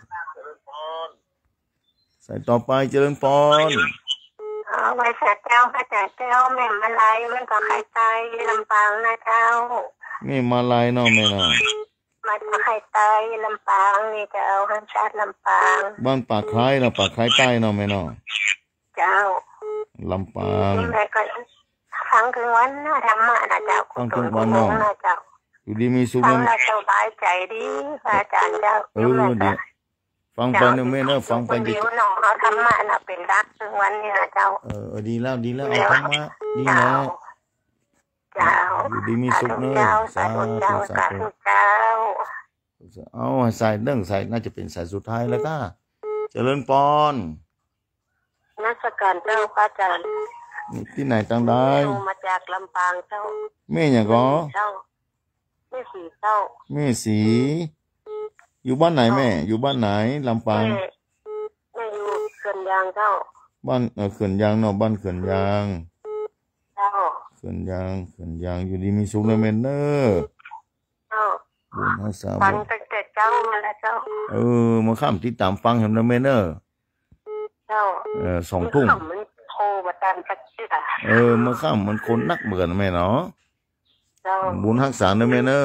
ใส่ต่อไปเจริญพรเอาไว้สัตว์เจ้าพระจันทร์เจ้าแม่มาลายมันก็ใครตายลำปางนะเจ้าแม่มาลายเนาะแม่น่ะมันก็ใครตายลำปางนี่เจ้าหันชาติลำปางบ้านปากคล้ายเนาะปากคล้ายใต้เนาะแม่เนาะเจ้าลำปางแม่ก็ฟังถึงวันนะธรรมะนะเจ้าฟังถึงวันเนาะอยู่ดีมีสุขฟังแล้วสบายใจดีอาจารย์เจ้าเออดีฟังไปเนอะแม่เนอะฟังไปดีน้องเอาธรรมะน่ะเป็นรักถึงวันนี้นะเจ้าเออดีแล้วดีแล้วเอาธรรมะดีแล้วเจ้าอยู่ดีมีสุขเนอะสาธุเจ้าสาธุเจ้าเอาใส่เรื่องใส่น่าจะเป็นสายสุดท้ายแล้วก็เจริญพรนักสการเจ้าพระอาจารย์ที่ไหนตั้งได้มาจากลำปางเจ้าแม่อย่างก็แม่สีเจ้าแม่สีอยู่บ้านไหนแม่อยู่บ้านไหนลำปางแม่อยู่เขื่อนยางเจ้าบ้านเออเขื่อนยางเนาะบ้านเขื่อนยางเจ้าเขื่อนยางเขื่อนยางอยู่ดีมีสุขเลยแม่เนอเจ้าบุญรักษาฟังตั้งแต่เจ้ามาแล้วเจ้าเออมาข้ามติดตามฟังเห็นนะแม่เนอะเจ้าเออสองทุ่มมันโทรมาตามสักชื่อเออมาข้ามมันคนนักเบื่อนะแม่เนาะเจ้าบุญรักษานะแม่เนอะ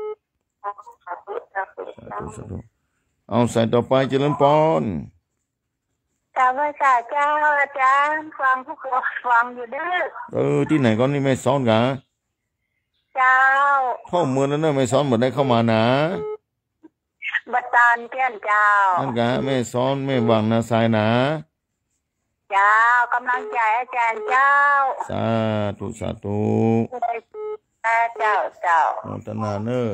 เอาใส่ต่อไปเจริญพรกราบไหว้เจ้าอาจารย์ฟังพวกเราฟังอยู่เด้อเออที่ไหนก็นี่ไม่ซ้อนกันเจ้าพ่อเมืองนั้นไม่ซ้อนหมดได้เข้ามานะบัตตานเพี้ยนเจ้านั่นกะไม่ซ้อนไม่หวังนะสายนะเจ้ากำลังใจอาจารย์เจ้าสาธุสาธุเจ้าเจ้าโมทนาเนอ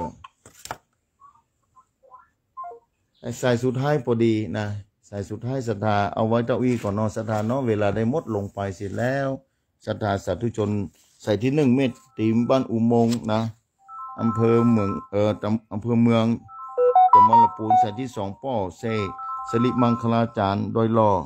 ไอ้สายสุดท้ายพอดีนะสายสุดท้ายศรัทธาเอาไว้เจ้าอี้ก่อนนอนศรัทธาเนาะเวลาได้มดลงไปเสร็จแล้วศรัทธาสาธุชนใส่ที่หนึ่งเม็ดตีมบ้านอุโมงค์นะอำเภอเมืองเอ่ออำเภอเมืองจังหวัดลำพูนใส่ที่สองป้อเซสิริมังคลาจารย์โดยรอ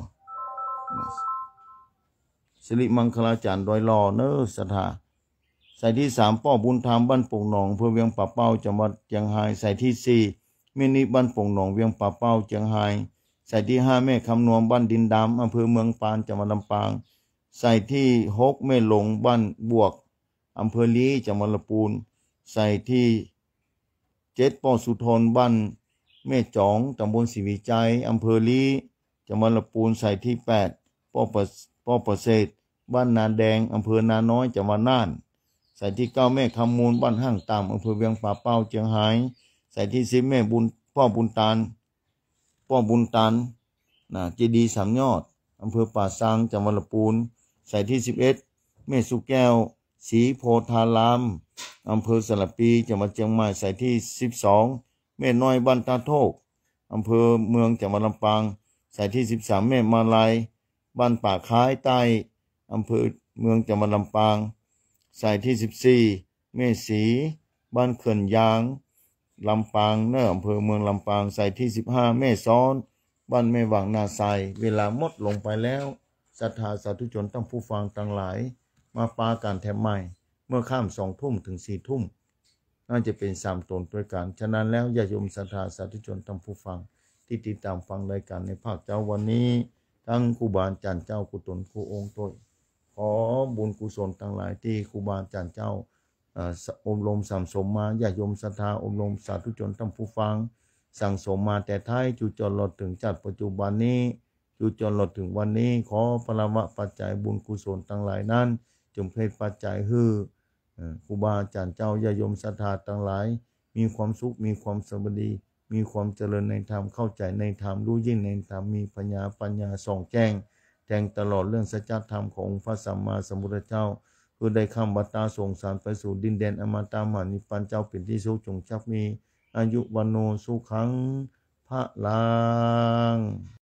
สิริมังคลาจารย์โดยรอเนอศรัทธาใส่ที่สามป้อบุญธรรมบ้านโป่งหนองอำเภอเวียงป่าเป้าจังหวัดเชียงรายใส่ที่สี่เมนิบ้านโป่งหนองเวียงป่าเป้าเชียงรายใส่ที่ห้าแม่คำนวมบ้านดินดำอำเภอเมืองปานจังหวัดลำปางใส่ที่หกแม่หลงบ้านบวกอำเภอลี้จังหวัดลำพูนใส่ที่เจ็ดป้อสุทนบ้านแม่จองตำบลศรีวิจัยอำเภอลี้จังหวัดลำพูนใส่ที่แปดป้อประป้อประเสริฐบ้านนาแดงอำเภอนาน้อยจังหวัดน่านใส่ที่เก้าแม่คำมูลบ้านห้างตามอำเภอเวียงป่าเป้าเชียงรายใส่ที่สิบแม่บุญป้อบุญตาลป้อบุญตาลนะเจดีย์สามยอดอำเภอป่าซางจังหวัดลำพูนใส่ที่สิบเอ็ดแม่สุแก้วศรีโพธารามอำเภอสระปีจังหวัดเชียงใหม่ใส่ที่สิบสองแม่น้อยบ้านตาโทกอำเภอเมืองจังหวัดลำปางใส่ที่สิบสามแม่มาลายบ้านป่าค้ายใต้อำเภอเมืองจังหวัดลำปางใส่ที่สิบสี่แม่สีบ้านเขื่อนยางลำปางเนออำเภอเมืองลำปางใส่ที่สิบห้าแม่ซ้อนบ้านแม่หวังนาไซเวลาหมดลงไปแล้วศรัทธาสาธุชนตั้งผู้ฟังตั้งหลายมาปาการแถมใหม่เมื่อข้ามสองทุ่มถึงสี่ทุ่มน่าจะเป็นสามตนด้วยกันฉะนั้นแล้วญาติโยมศรัทธาสาธุชนตั้งผู้ฟังที่ติดตามฟังรายการในภาคเจ้าวันนี้ทั้งครูบาอาจารย์เจ้ากุศลครูองค์ตัวขอบุญกุศลทั้งหลายที่ครูบาอาจารย์เจ้าอบรมสั่งสมมาญาติโยมศรัทธาอบรมสาธุชนตั้งผู้ฟังสั่งสมมาแต่ท้ายจุจรลดถึงจัดปัจจุบันนี้จุจรลดถึงวันนี้ขอพระวะปัจจัยบุญกุศลทั้งหลายนั้นจงเพศปัจจัยฮือครูบาอาจารย์เจ้าญาติโยมศรัทธาทั้งหลายมีความสุขมีความสบายดีมีความเจริญในธรรมเข้าใจในธรรมรู้ยิ่งในธรรมมีปัญญาปัญญาส่องแจ้งแทงตลอดเรื่องสัจธรรมขององค์พระสัมมาสัมพุทธเจ้าเพื่อได้ข้ามวัฏฏะส่งสารไปสู่ดินแดนอมตะมหานิพพานเจ้าเป็นที่สุขจงชักมีอายุวันโนสุขังพระลัง